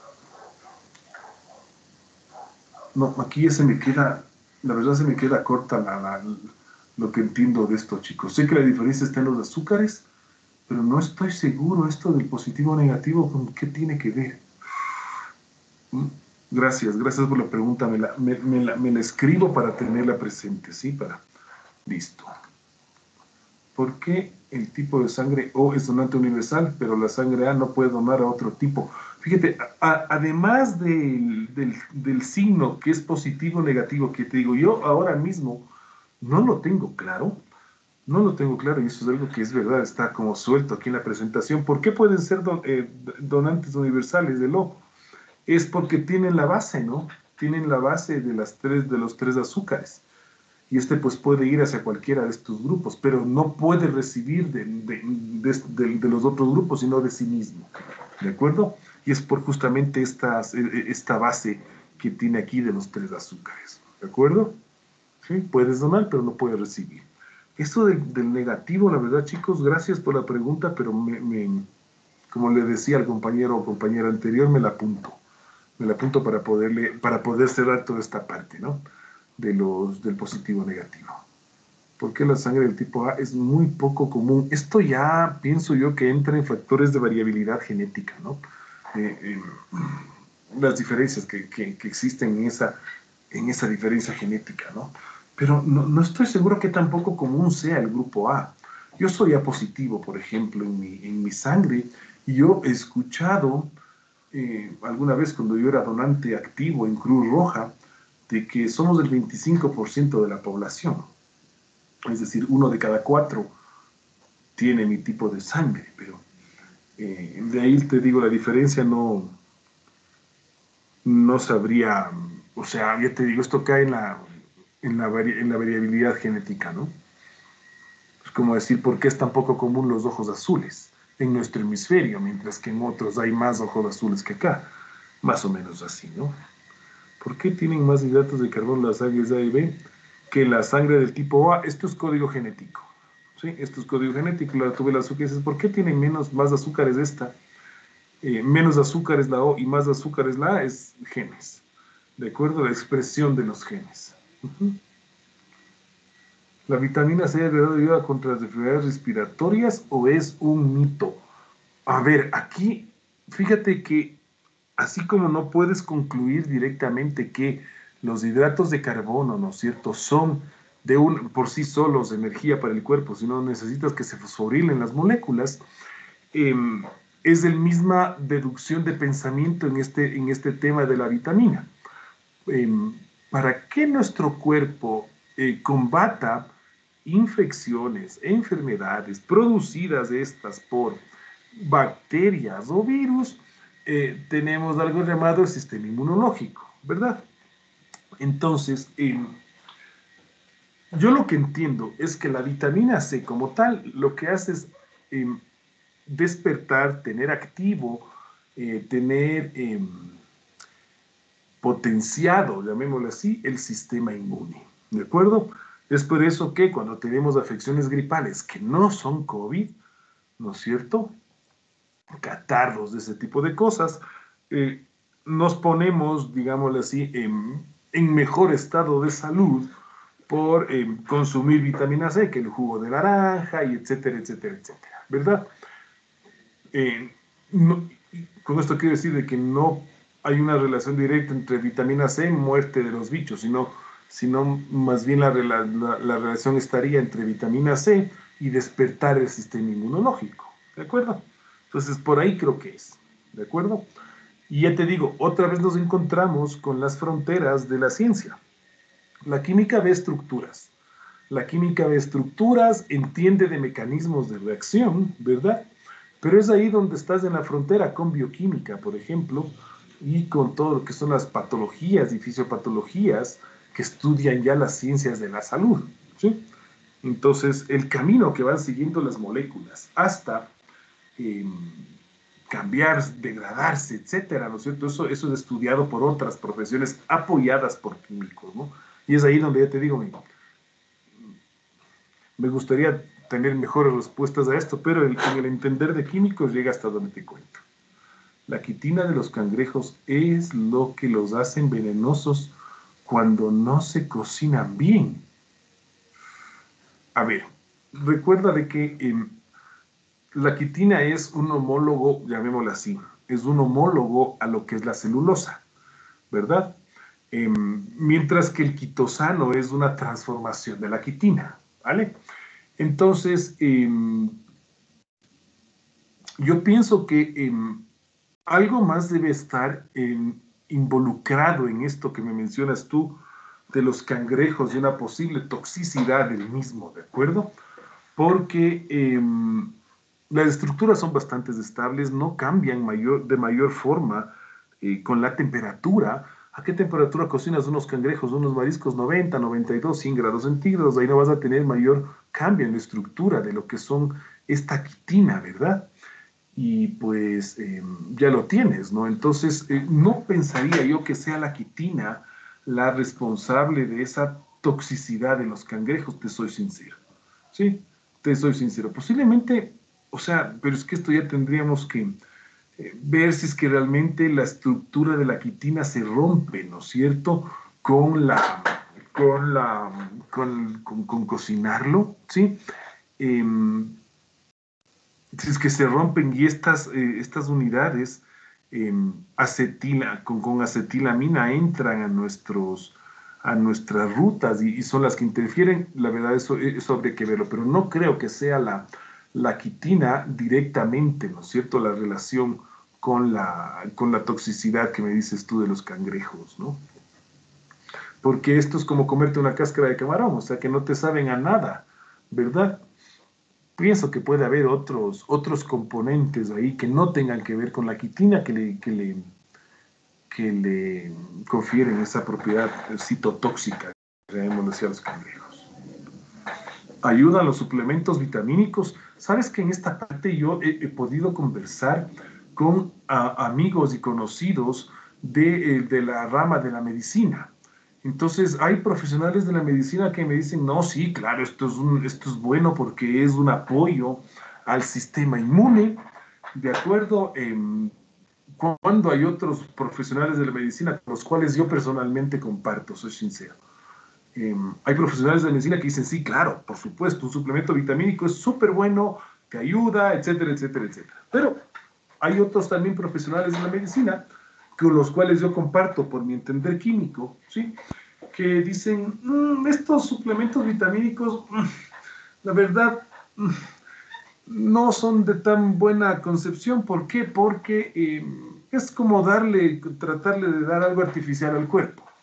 no, aquí ya se me queda, la verdad se me queda corta la, la, lo que entiendo de esto, chicos. Sé que la diferencia está en los azúcares, pero no estoy seguro esto del positivo o negativo, ¿con qué tiene que ver? ¿Mm? Gracias, gracias por la pregunta. Me la, me, me la, me la escribo para tenerla presente, ¿sí? Para, listo. ¿Por qué el tipo de sangre O es donante universal, pero la sangre A no puede donar a otro tipo? Fíjate, a, además del, del, del signo que es positivo o negativo, que te digo, yo ahora mismo no lo tengo claro, no lo tengo claro y eso es algo que es verdad, está como suelto aquí en la presentación. ¿Por qué pueden ser don, eh, donantes universales del O? Es porque tienen la base, ¿no? Tienen la base de, las tres, de los tres azúcares. Y este pues puede ir hacia cualquiera de estos grupos, pero no puede recibir de, de, de, de los otros grupos, sino de sí mismo. ¿De acuerdo? Y es por justamente esta, esta base que tiene aquí de los tres azúcares. ¿De acuerdo? ¿Sí? Puedes donar, pero no puedes recibir. Esto del, del negativo, la verdad, chicos, gracias por la pregunta, pero me, me, como le decía al compañero o compañera anterior, me la apunto. Me la apunto para, poderle, para poder cerrar toda esta parte, ¿no? De los, del positivo negativo. ¿Por qué la sangre del tipo A es muy poco común? Esto ya pienso yo que entra en factores de variabilidad genética, ¿no? Eh, eh, las diferencias que, que, que, existen en esa, en esa diferencia genética, ¿no? Pero no, no estoy seguro que tampoco común sea el grupo A. Yo soy A positivo, por ejemplo, en mi, en mi sangre, y yo he escuchado eh, alguna vez cuando yo era donante activo en Cruz Roja, de que somos el veinticinco por ciento de la población. Es decir, uno de cada cuatro tiene mi tipo de sangre, pero eh, de ahí te digo, la diferencia no, no sabría, o sea, ya te digo, esto cae en la, en la, vari, en la variabilidad genética, ¿no? Es como decir, ¿por qué es tan poco común los ojos azules en nuestro hemisferio, mientras que en otros hay más ojos azules que acá? Más o menos así, ¿no? ¿Por qué tienen más hidratos de carbono las sangres A y B que la sangre del tipo A? Esto es código genético. ¿Sí? Esto es código genético. La tuve el azúcar y dices, ¿por qué tienen menos, más azúcares esta? Eh, menos azúcar es la O y más azúcar es la A, es genes. De acuerdo a la expresión de los genes. Uh-huh. ¿La vitamina C de verdad ayuda contra las enfermedades respiratorias o es un mito? A ver, aquí, fíjate que así como no puedes concluir directamente que los hidratos de carbono, ¿no es cierto?, son de un, por sí solos energía para el cuerpo, sino necesitas que se fosforilen las moléculas, eh, es la misma deducción de pensamiento en este, en este tema de la vitamina. Eh, para que nuestro cuerpo eh, combata infecciones, enfermedades producidas estas por bacterias o virus, eh, tenemos algo llamado el sistema inmunológico, ¿verdad? Entonces, eh, yo lo que entiendo es que la vitamina C como tal lo que hace es eh, despertar, tener activo, eh, tener eh, potenciado, llamémoslo así, el sistema inmune, ¿de acuerdo? Es por eso que cuando tenemos afecciones gripales que no son COVID, ¿no es cierto? Catarros, de ese tipo de cosas, eh, nos ponemos, digámoslo así, en, en mejor estado de salud por eh, consumir vitamina C, que el jugo de naranja, y etcétera, etcétera, etcétera, ¿verdad? Eh, no, con esto quiero decir de que no hay una relación directa entre vitamina C y muerte de los bichos, sino, sino más bien la, la, la relación estaría entre vitamina C y despertar el sistema inmunológico, ¿de acuerdo? Entonces, por ahí creo que es, ¿de acuerdo? Y ya te digo, otra vez nos encontramos con las fronteras de la ciencia. La química ve estructuras. La química ve estructuras, entiende de mecanismos de reacción, ¿verdad? Pero es ahí donde estás en la frontera con bioquímica, por ejemplo, y con todo lo que son las patologías y fisiopatologías que estudian ya las ciencias de la salud, ¿sí? Entonces, el camino que van siguiendo las moléculas hasta eh, cambiar, degradarse, etcétera, ¿no es cierto? Eso, eso es estudiado por otras profesiones apoyadas por químicos, ¿no? Y es ahí donde ya te digo, me, me gustaría tener mejores respuestas a esto, pero el, en el entender de químicos llega hasta donde te cuento. La quitina de los cangrejos es lo que los hacen venenosos cuando no se cocinan bien. A ver, recuerda de que eh, la quitina es un homólogo, llamémoslo así, es un homólogo a lo que es la celulosa, ¿verdad? Eh, mientras que el quitosano es una transformación de la quitina, ¿vale? Entonces, eh, yo pienso que eh, algo más debe estar eh, involucrado en esto que me mencionas tú de los cangrejos y una posible toxicidad del mismo, ¿de acuerdo? Porque eh, las estructuras son bastante estables, no cambian mayor, de mayor forma eh, con la temperatura. ¿A qué temperatura cocinas unos cangrejos, unos mariscos? noventa, noventa y dos, cien grados centígrados. Ahí no vas a tener mayor cambio en la estructura de lo que son esta quitina, ¿verdad? Y pues eh, ya lo tienes, ¿no? Entonces, eh, no pensaría yo que sea la quitina la responsable de esa toxicidad de los cangrejos, te soy sincero, ¿sí? Te soy sincero. Posiblemente, o sea, pero es que esto ya tendríamos que eh, ver si es que realmente la estructura de la quitina se rompe, ¿no es cierto? Con la, con la, con, con, con cocinarlo, ¿sí? Eh, si es que se rompen y estas, eh, estas unidades eh, acetila, con, con acetilamina entran a, nuestros, a nuestras rutas y, y, son las que interfieren, la verdad eso, eso habría que verlo, pero no creo que sea la, la quitina directamente, ¿no es cierto?, la relación con la, con la toxicidad que me dices tú de los cangrejos, ¿no? Porque esto es como comerte una cáscara de camarón, o sea que no te saben a nada, ¿verdad? Pienso que puede haber otros, otros componentes ahí que no tengan que ver con la quitina que le, que le, que le confieren esa propiedad citotóxica, llamémoslo así, a los cangrejos. Ayudan los suplementos vitamínicos. Sabes que en esta parte yo he, he podido conversar con a, amigos y conocidos de, de la rama de la medicina. Entonces, hay profesionales de la medicina que me dicen, no, sí, claro, esto es, un, esto es bueno porque es un apoyo al sistema inmune, ¿de acuerdo? Eh, cuando hay otros profesionales de la medicina con los cuales yo personalmente comparto, soy sincero. Eh, hay profesionales de la medicina que dicen, sí, claro, por supuesto, un suplemento vitamínico es súper bueno, te ayuda, etcétera, etcétera, etcétera. Pero hay otros también profesionales de la medicina con los cuales yo comparto por mi entender químico, ¿sí? Que dicen, mmm, estos suplementos vitamínicos, mmm, la verdad, mmm, no son de tan buena concepción. ¿Por qué? Porque eh, es como darle, tratarle de dar algo artificial al cuerpo.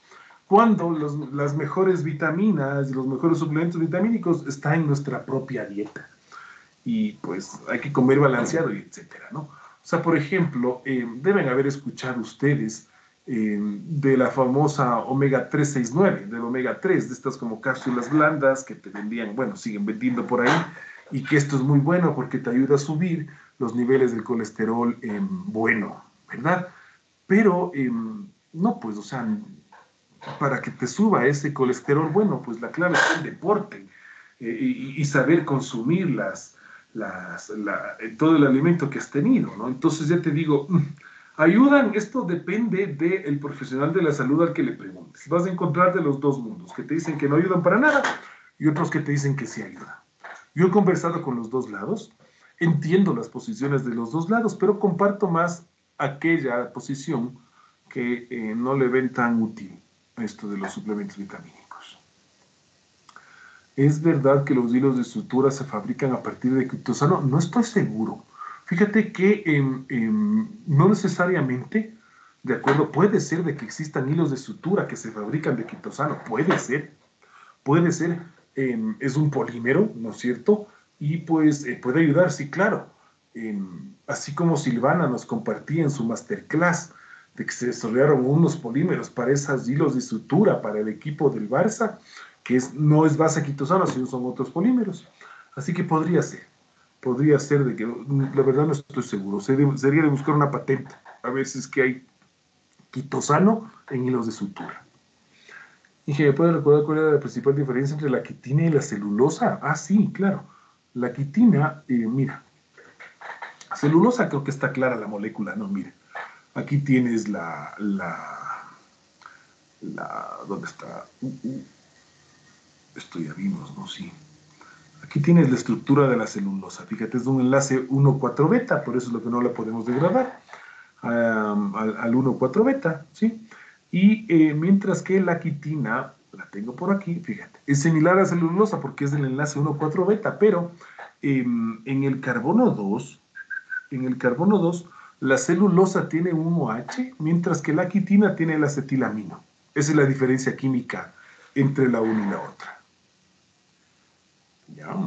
cuando los, las mejores vitaminas, los mejores suplementos vitamínicos están en nuestra propia dieta. Y pues hay que comer balanceado y etcétera, ¿no? O sea, por ejemplo, eh, deben haber escuchado ustedes eh, de la famosa omega tres sesenta y nueve, del omega tres, de estas como cápsulas blandas que te vendían, bueno, siguen vendiendo por ahí, y que esto es muy bueno porque te ayuda a subir los niveles del colesterol eh, bueno, ¿verdad? Pero, eh, no, pues, o sea, para que te suba ese colesterol bueno, pues la clave es el deporte eh, y, y, saber consumir las, las, la, todo el alimento que has tenido, ¿no? Entonces ya te digo, ayudan, esto depende del profesional de la salud al que le preguntes. Vas a encontrar de los dos mundos, que te dicen que no ayudan para nada y otros que te dicen que sí ayudan. Yo he conversado con los dos lados, entiendo las posiciones de los dos lados, pero comparto más aquella posición que eh, no le ven tan útil esto de los suplementos vitamínicos. ¿Es verdad que los hilos de sutura se fabrican a partir de quitosano? No estoy seguro. Fíjate que eh, eh, no necesariamente, de acuerdo, puede ser de que existan hilos de sutura que se fabrican de quitosano, puede ser, puede ser, eh, es un polímero, ¿no es cierto? Y pues eh, puede ayudar, sí, claro. Eh, así como Silvana nos compartía en su masterclass de que se desarrollaron unos polímeros para esos hilos de sutura para el equipo del Barça, que es, no es base quitosana, sino son otros polímeros. Así que podría ser, podría ser de que, la verdad no estoy seguro, sería, sería de buscar una patente, a ver si es que hay quitosano en hilos de sutura. Y que me puede recordar cuál era la principal diferencia entre la quitina y la celulosa. Ah, sí, claro. La quitina, eh, mira, celulosa creo que está clara la molécula, ¿no? Mira, aquí tienes la, la, la, ¿dónde está? Uh, uh, esto ya vimos, ¿no? Sí. Aquí tienes la estructura de la celulosa. Fíjate, es un enlace uno cuatro beta, por eso es lo que no la podemos degradar um, al, al uno cuatro beta, ¿sí? Y eh, mientras que la quitina, la tengo por aquí, fíjate, es similar a la celulosa porque es del enlace uno cuatro beta, pero eh, en el carbono dos, en el carbono dos, la celulosa tiene un OH, mientras que la quitina tiene el acetilamino. Esa es la diferencia química entre la una y la otra. Ya.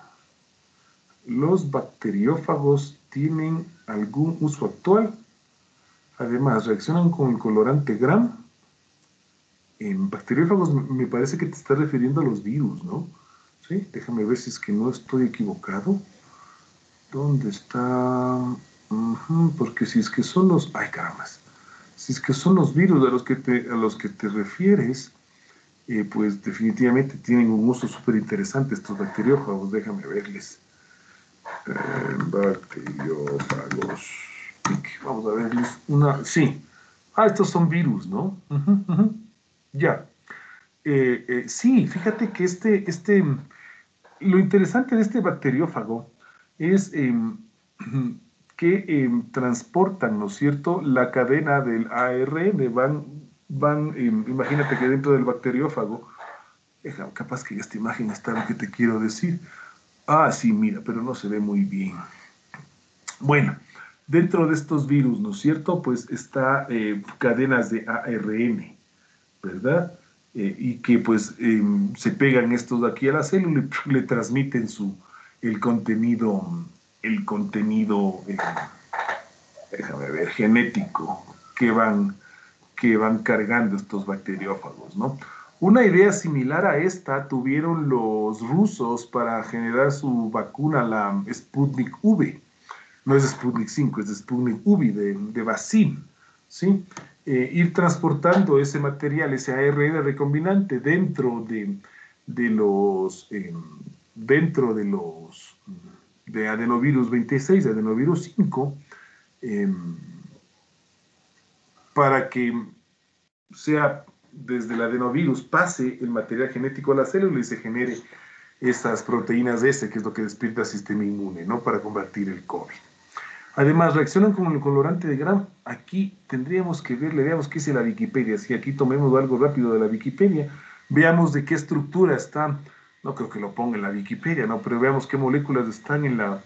¿Los bacteriófagos tienen algún uso actual? Además, reaccionan con el colorante Gram. En bacteriófagos me parece que te estás refiriendo a los virus, ¿no? Sí, déjame ver si es que no estoy equivocado. ¿Dónde está? Uh-huh, porque si es que son los... ¡Ay, caramba! Si es que son los virus a los que te, a los que te refieres, eh, pues definitivamente tienen un uso súper interesante estos bacteriófagos. Déjame verles. Eh, bacteriófagos. Vamos a verles una... Sí. Ah, estos son virus, ¿no? Uh-huh, uh-huh. Ya. Eh, eh, sí, fíjate que este, este, lo interesante de este bacteriófago es eh, que eh, transportan, ¿no es cierto?, la cadena del A R N, van, van eh, imagínate que dentro del bacteriófago, deja, capaz que esta imagen está lo que te quiero decir. Ah, sí, mira, pero no se ve muy bien. Bueno, dentro de estos virus, ¿no es cierto?, pues está eh, cadenas de A R N, ¿verdad? Eh, y que pues eh, se pegan estos de aquí a la célula y le transmiten su, el contenido, el contenido, eh, déjame ver, genético que van, que van cargando estos bacteriófagos, ¿no? Una idea similar a esta tuvieron los rusos para generar su vacuna, la Sputnik V. No es Sputnik cinco, es Sputnik V de, de Vacín, ¿sí? Eh, ir transportando ese material, ese A R N recombinante dentro de, de los, eh, dentro de los, de adenovirus veintiséis, de adenovirus cinco, eh, para que sea desde el adenovirus pase el material genético a la célula y se genere esas proteínas S, que es lo que despierta el sistema inmune, ¿no? Para combatir el COVID. Además, reaccionan con el colorante de Gram. Aquí tendríamos que verle, veamos qué dice la Wikipedia. Si aquí tomemos algo rápido de la Wikipedia, veamos de qué estructura está, no creo que lo ponga en la Wikipedia, ¿no? Pero veamos qué moléculas están en la,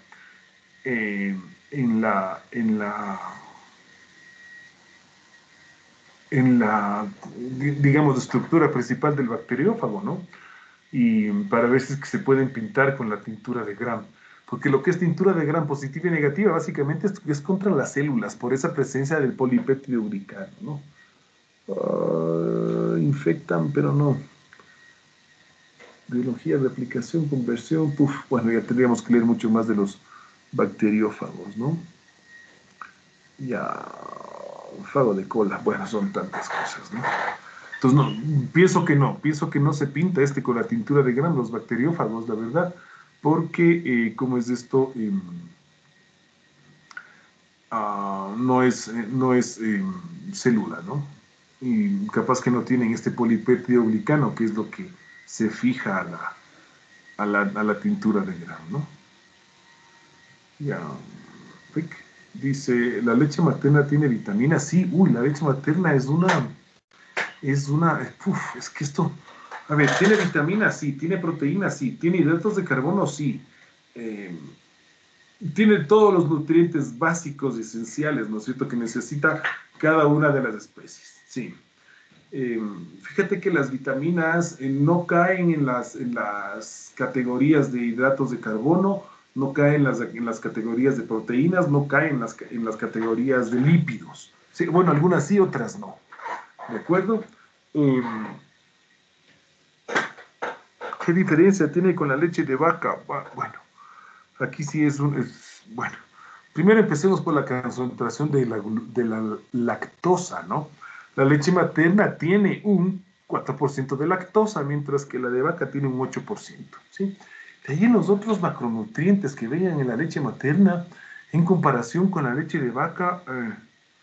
eh, en la, en la, en la, digamos, estructura principal del bacteriófago, ¿no? Y para ver si es que se pueden pintar con la tintura de Gram. Porque lo que es tintura de Gram positiva y negativa, básicamente es, es contra las células, por esa presencia del polipéptido uricano, ¿no? Uh, infectan, pero no. Biología, replicación, conversión, puf, bueno, ya tendríamos que leer mucho más de los bacteriófagos, ¿no? Ya, fago de cola, bueno, son tantas cosas, ¿no? Entonces, no, pienso que no, pienso que no se pinta este con la tintura de Gram, los bacteriófagos, la verdad, porque, eh, ¿cómo es esto? Eh, uh, no es, eh, no es eh, célula, ¿no? Y capaz que no tienen este polipéptido glicano, que es lo que se fija a la, a la, a la tintura de Gram, ¿no? Ya, Rick dice, ¿la leche materna tiene vitaminas? Sí, uy, la leche materna es una, es una, uf, es que esto, a ver, ¿tiene vitaminas? Sí, ¿tiene proteínas? Sí, ¿tiene hidratos de carbono? Sí. Eh, tiene todos los nutrientes básicos y esenciales, ¿no es cierto?, que necesita cada una de las especies, sí. Eh, fíjate que las vitaminas eh, no caen en las, en las categorías de hidratos de carbono, no caen en las, en las categorías de proteínas, no caen en las, en las categorías de lípidos. Sí, bueno, algunas sí, otras no. ¿De acuerdo? Eh, ¿Qué diferencia tiene con la leche de vaca? Bueno, aquí sí es un... Es, bueno, primero empecemos por la concentración de la, de la lactosa, ¿no? La leche materna tiene un cuatro por ciento de lactosa, mientras que la de vaca tiene un ocho por ciento, ¿sí? De ahí en los otros macronutrientes que vean en la leche materna, en comparación con la leche de vaca, eh,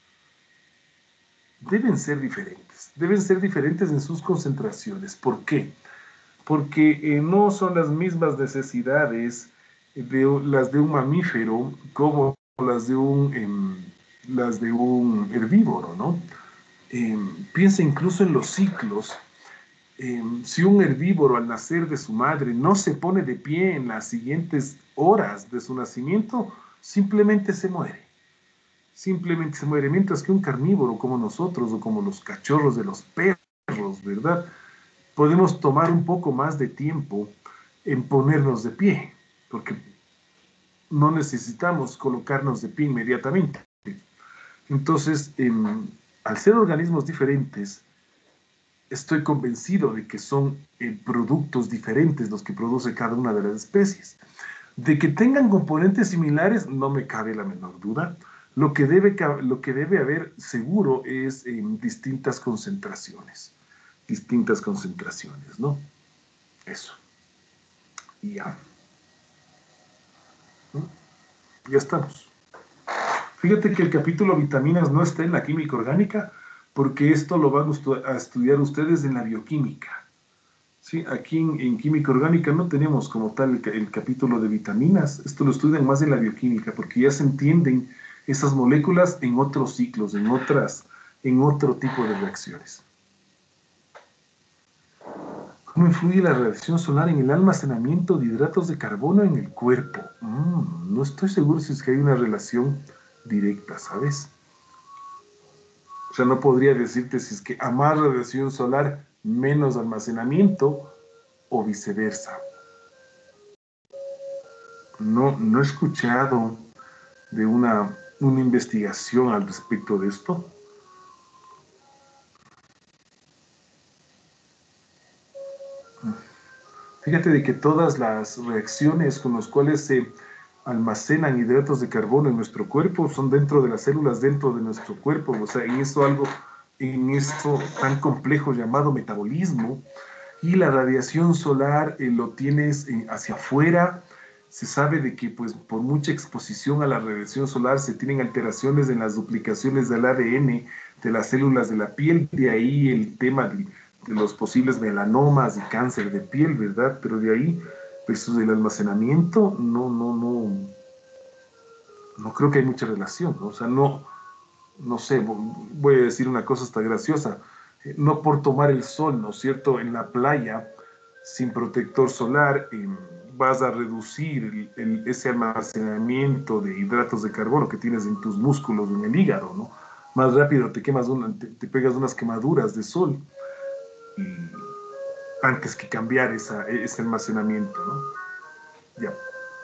deben ser diferentes. Deben ser diferentes en sus concentraciones. ¿Por qué? Porque eh, no son las mismas necesidades de las de un mamífero como las de un, eh, las de un herbívoro, ¿no? Eh, piensa incluso en los ciclos. Eh, si un herbívoro al nacer de su madre no se pone de pie en las siguientes horas de su nacimiento, simplemente se muere. Simplemente se muere. Mientras que un carnívoro como nosotros o como los cachorros de los perros, ¿verdad?, podemos tomar un poco más de tiempo en ponernos de pie, porque no necesitamos colocarnos de pie inmediatamente. Entonces, eh, al ser organismos diferentes, estoy convencido de que son eh, productos diferentes los que produce cada una de las especies. De que tengan componentes similares, no me cabe la menor duda. Lo que debe, lo que debe haber seguro es eh, distintas concentraciones. Distintas concentraciones, ¿no? Eso. Y ya. ¿No? Ya estamos. Fíjate que el capítulo vitaminas no está en la química orgánica, porque esto lo van a estudiar ustedes en la bioquímica. ¿Sí? Aquí en, en química orgánica no tenemos como tal el, el capítulo de vitaminas. Esto lo estudian más en la bioquímica, porque ya se entienden esas moléculas en otros ciclos, en, otras, en otro tipo de reacciones. ¿Cómo influye la radiación solar en el almacenamiento de hidratos de carbono en el cuerpo? Mm, no estoy seguro si es que hay una relación directa, ¿sabes? O sea, no podría decirte si es que a más radiación solar, menos almacenamiento o viceversa. No, no he escuchado de una, una investigación al respecto de esto. Fíjate de que todas las reacciones con las cuales se almacenan hidratos de carbono en nuestro cuerpo son dentro de las células dentro de nuestro cuerpo, o sea, en esto algo, en esto tan complejo llamado metabolismo, y la radiación solar eh, lo tienes eh, hacia afuera. Se sabe de que pues por mucha exposición a la radiación solar se tienen alteraciones en las duplicaciones del A D N de las células de la piel, de ahí el tema de, de los posibles melanomas y cáncer de piel, ¿verdad? Pero de ahí, pues el almacenamiento, no, no, no, no creo que hay mucha relación, ¿no? O sea, no, no sé, voy a decir una cosa hasta graciosa, no por tomar el sol, ¿no es cierto?, en la playa, sin protector solar, eh, vas a reducir el, el, ese almacenamiento de hidratos de carbono que tienes en tus músculos o en el hígado, ¿no? más rápido te quemas una, te, te pegas unas quemaduras de sol y, antes que cambiar esa, ese almacenamiento, ¿no? Ya.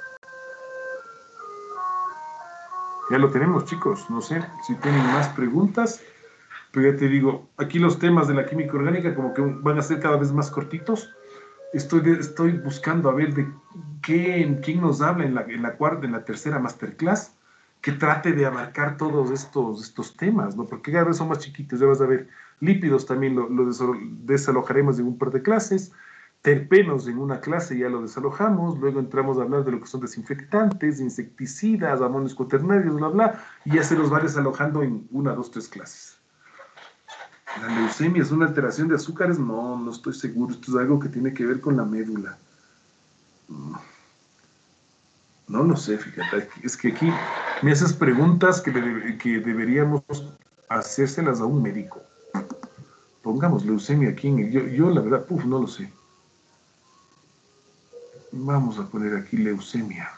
Ya lo tenemos, chicos. No sé si tienen más preguntas, pero ya te digo, aquí los temas de la química orgánica como que van a ser cada vez más cortitos. Estoy, de, estoy buscando a ver de qué, quién nos habla en la, en la cuarta, en la tercera masterclass, que trate de abarcar todos estos, estos temas, ¿no? Porque cada vez son más chiquitos, ya vas a ver. Lípidos también lo, lo desalojaremos en un par de clases, terpenos en una clase ya lo desalojamos, luego entramos a hablar de lo que son desinfectantes, insecticidas, amonios cuaternarios, bla, bla, y ya se los va desalojando en una, dos, tres clases. ¿La leucemia es una alteración de azúcares? No, no estoy seguro. Esto es algo que tiene que ver con la médula. No lo sé, fíjate. Es que aquí me haces preguntas que, de, que deberíamos hacérselas a un médico. Pongamos leucemia aquí en el... Yo, yo la verdad, puf, no lo sé. Vamos a poner aquí leucemia.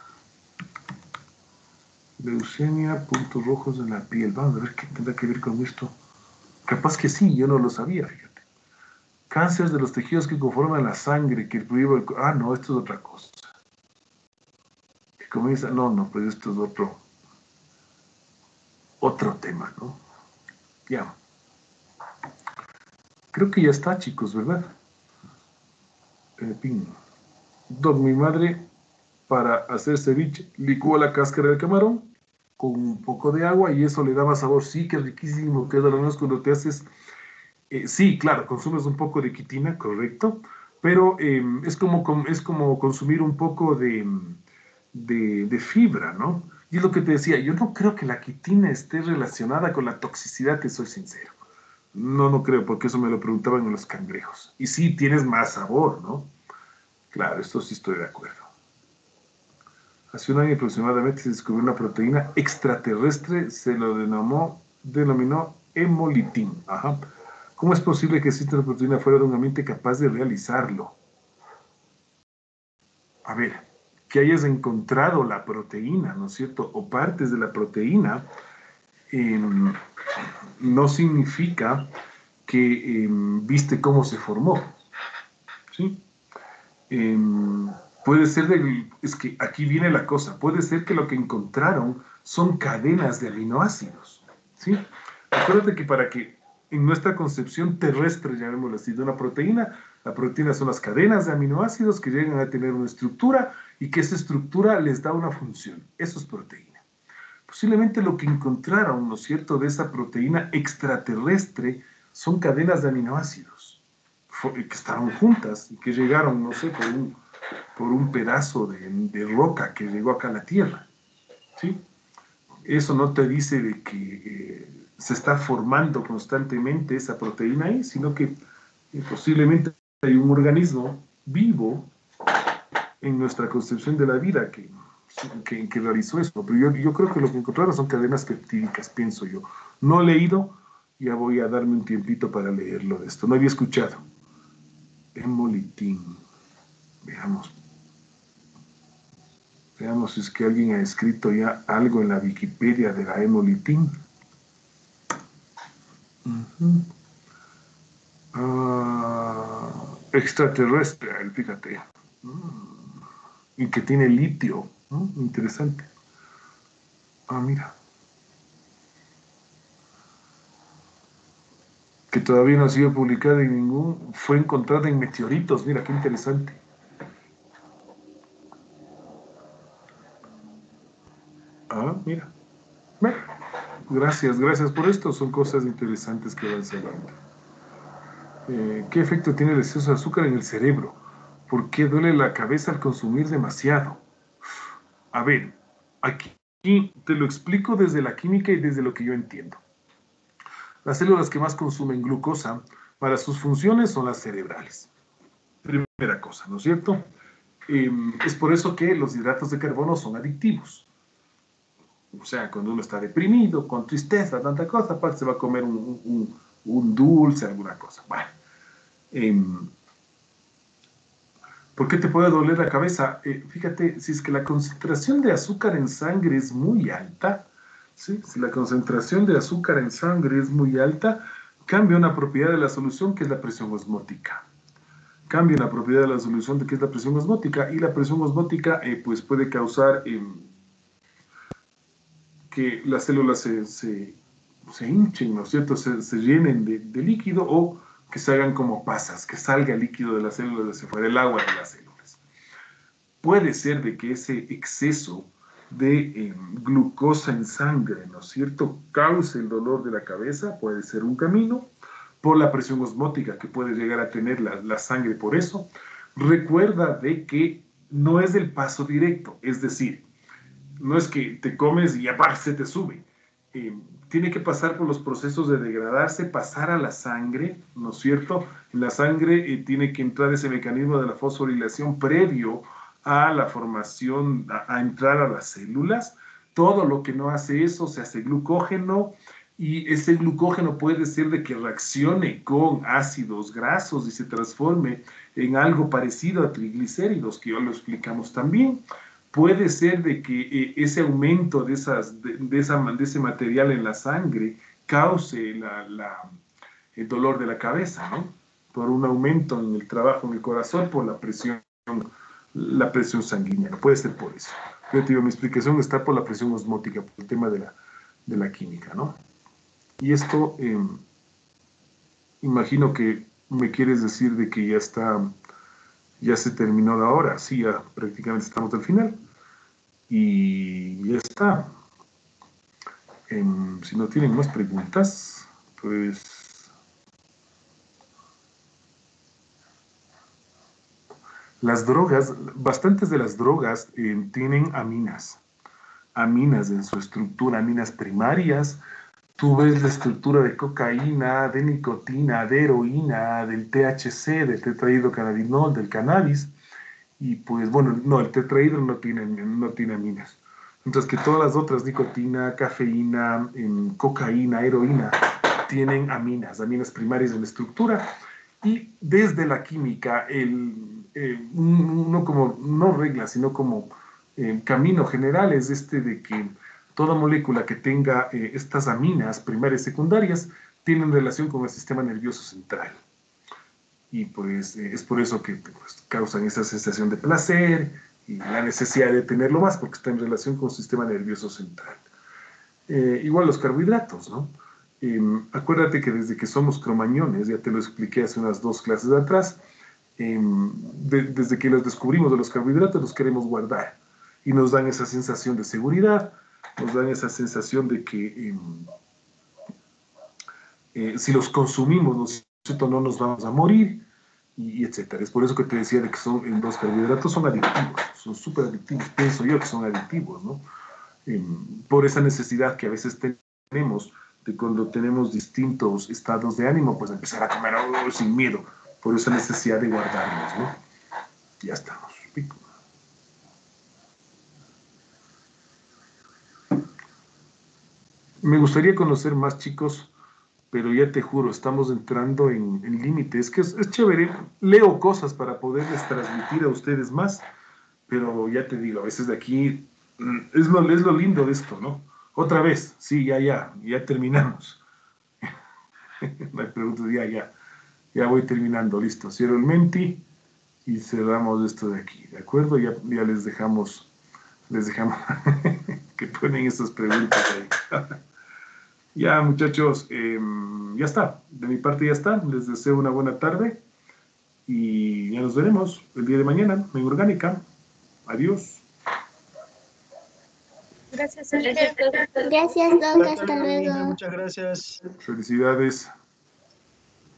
Leucemia, puntos rojos en la piel. Vamos a ver qué tendrá que ver con esto. Capaz que sí, yo no lo sabía, fíjate. Cáncer de los tejidos que conforman la sangre, que prohíbe el... Ah, no, esto es otra cosa. Que comienza... No, no, pues esto es otro... Otro tema, ¿no? Ya. Creo que ya está, chicos, ¿verdad? Eh, pin. Don, mi madre, para hacer ceviche, licuó la cáscara del camarón con un poco de agua y eso le daba sabor. Sí, que riquísimo, queda lo menos cuando te haces... Eh, sí, claro, consumes un poco de quitina, correcto, pero eh, es, como, es como consumir un poco de, de, de fibra, ¿no? Y es lo que te decía, yo no creo que la quitina esté relacionada con la toxicidad, te soy sincero. No, no creo, porque eso me lo preguntaban en los cangrejos. Y sí, tienes más sabor, ¿no? Claro, esto sí estoy de acuerdo. Hace un año aproximadamente se descubrió una proteína extraterrestre, se lo denominó, denominó hemolitín. Ajá. ¿Cómo es posible que exista una proteína fuera de un ambiente capaz de realizarlo? A ver, que hayas encontrado la proteína, ¿no es cierto? O partes de la proteína, eh, no significa que eh, viste cómo se formó, ¿sí? Eh, puede ser de, es que aquí viene la cosa, puede ser que lo que encontraron son cadenas de aminoácidos, ¿sí? Acuérdate que para que en nuestra concepción terrestre, llamémoslo así, de una proteína, la proteína son las cadenas de aminoácidos que llegan a tener una estructura y que esa estructura les da una función. Eso es proteína. Posiblemente lo que encontraron, ¿no es cierto?, de esa proteína extraterrestre son cadenas de aminoácidos que estaban juntas y que llegaron, no sé, por un, por un pedazo de, de roca que llegó acá a la Tierra, ¿sí? Eso no te dice de que eh, se está formando constantemente esa proteína ahí, sino que eh, posiblemente hay un organismo vivo en nuestra concepción de la vida que, que, que realizó eso. Pero yo, yo creo que lo que encontraron son cadenas peptídicas, pienso yo. No he leído, ya voy a darme un tiempito para leerlo de esto. No había escuchado. Hemolitín. Veamos. Veamos si es que alguien ha escrito ya algo en la Wikipedia de la hemolitín. Uh-huh. uh, extraterrestre, fíjate. Mm. Y que tiene litio. ¿No? Interesante. Ah, mira. Que todavía no ha sido publicada en ningún... Fue encontrada en meteoritos. Mira, qué interesante. Ah, mira. Bueno, gracias, gracias por esto. Son cosas interesantes que van saliendo. Eh, ¿Qué efecto tiene el exceso de azúcar en el cerebro? ¿Por qué duele la cabeza al consumir demasiado? A ver, aquí te lo explico desde la química y desde lo que yo entiendo. Las células que más consumen glucosa para sus funciones son las cerebrales. Primera cosa, ¿no es cierto? Eh, es por eso que los hidratos de carbono son adictivos. O sea, cuando uno está deprimido, con tristeza, tanta cosa, aparte se va a comer un, un, un dulce, alguna cosa. Bueno, eh, ¿por qué te puede doler la cabeza? Eh, fíjate, si es que la concentración de azúcar en sangre es muy alta, ¿sí? Si la concentración de azúcar en sangre es muy alta, cambia una propiedad de la solución que es la presión osmótica. Cambia una propiedad de la solución de que es la presión osmótica, y la presión osmótica eh, pues puede causar eh, que las células se, se, se hinchen, ¿no es cierto? Se, se llenen de, de líquido, o que se hagan como pasas, que salga líquido de las células hacia afuera, el agua de las células. Puede ser de que ese exceso de eh, glucosa en sangre, ¿no es cierto?, cause el dolor de la cabeza, puede ser un camino, por la presión osmótica que puede llegar a tener la, la sangre por eso. Recuerda de que no es del paso directo, es decir, no es que te comes y aparte se te sube. Eh, tiene que pasar por los procesos de degradarse, pasar a la sangre, ¿no es cierto? En la sangre eh, tiene que entrar ese mecanismo de la fosforilación previo a la formación, a, a entrar a las células. Todo lo que no hace eso se hace glucógeno, y ese glucógeno puede ser de que reaccione con ácidos grasos y se transforme en algo parecido a triglicéridos, que ya lo explicamos también. Puede ser de que eh, ese aumento de, esas, de, de, esa, de ese material en la sangre cause la, la, el dolor de la cabeza, ¿no? Por un aumento en el trabajo en el corazón, por la presión, la presión sanguínea. Puede ser por eso. Yo te digo, mi explicación está por la presión osmótica, por el tema de la, de la química, ¿no? Y esto, eh, imagino que me quieres decir de que ya está, ya se terminó la hora. Sí, ya prácticamente estamos al final. Y ya está. Eh, si no tienen más preguntas, pues... Las drogas, bastantes de las drogas eh, tienen aminas. Aminas en su estructura, aminas primarias. Tú ves la estructura de cocaína, de nicotina, de heroína, del T H C, del tetrahidrocannabinol, del cannabis, y pues bueno, no, el tetrahidro no tiene, no tiene aminas. Mientras que todas las otras, nicotina, cafeína, eh, cocaína, heroína, tienen aminas, aminas primarias en la estructura. Y desde la química, el, eh, no como, no regla, sino como eh, camino general es este de que toda molécula que tenga eh, estas aminas primarias y secundarias tienen relación con el sistema nervioso central. Y pues eh, es por eso que pues, causan esa sensación de placer y la necesidad de tenerlo más, porque está en relación con el sistema nervioso central. Eh, igual los carbohidratos, ¿no? Eh, acuérdate que desde que somos cromañones, ya te lo expliqué hace unas dos clases atrás, eh, de, desde que los descubrimos de los carbohidratos los queremos guardar, y nos dan esa sensación de seguridad, nos dan esa sensación de que eh, eh, si los consumimos, ¿no es cierto?, no nos vamos a morir, y, y etcétera. Es por eso que te decía de que son, eh, los carbohidratos son adictivos, son súper adictivos, pienso yo que son adictivos, ¿no? Eh, por esa necesidad que a veces tenemos de cuando tenemos distintos estados de ánimo, pues empezar a comer oh, sin miedo, por esa necesidad de guardarnos, ¿no? Ya estamos. Me gustaría conocer más, chicos, pero ya te juro, estamos entrando en, en límites. Es que es, es chévere, leo cosas para poderles transmitir a ustedes más, pero ya te digo, a veces de aquí es lo, es lo lindo de esto, ¿no? Otra vez, sí, ya, ya, ya terminamos. Me pregunto, ya, ya, ya voy terminando, listo. Cierro el menti y cerramos esto de aquí, ¿de acuerdo? Ya, ya les dejamos, les dejamos que ponen estas preguntas ahí. Ya, muchachos, eh, ya está. De mi parte ya está. Les deseo una buena tarde y ya nos veremos el día de mañana en Orgánica. Adiós. Gracias, Sergio. Gracias, Doc. Hasta luego. Muchas gracias. Felicidades.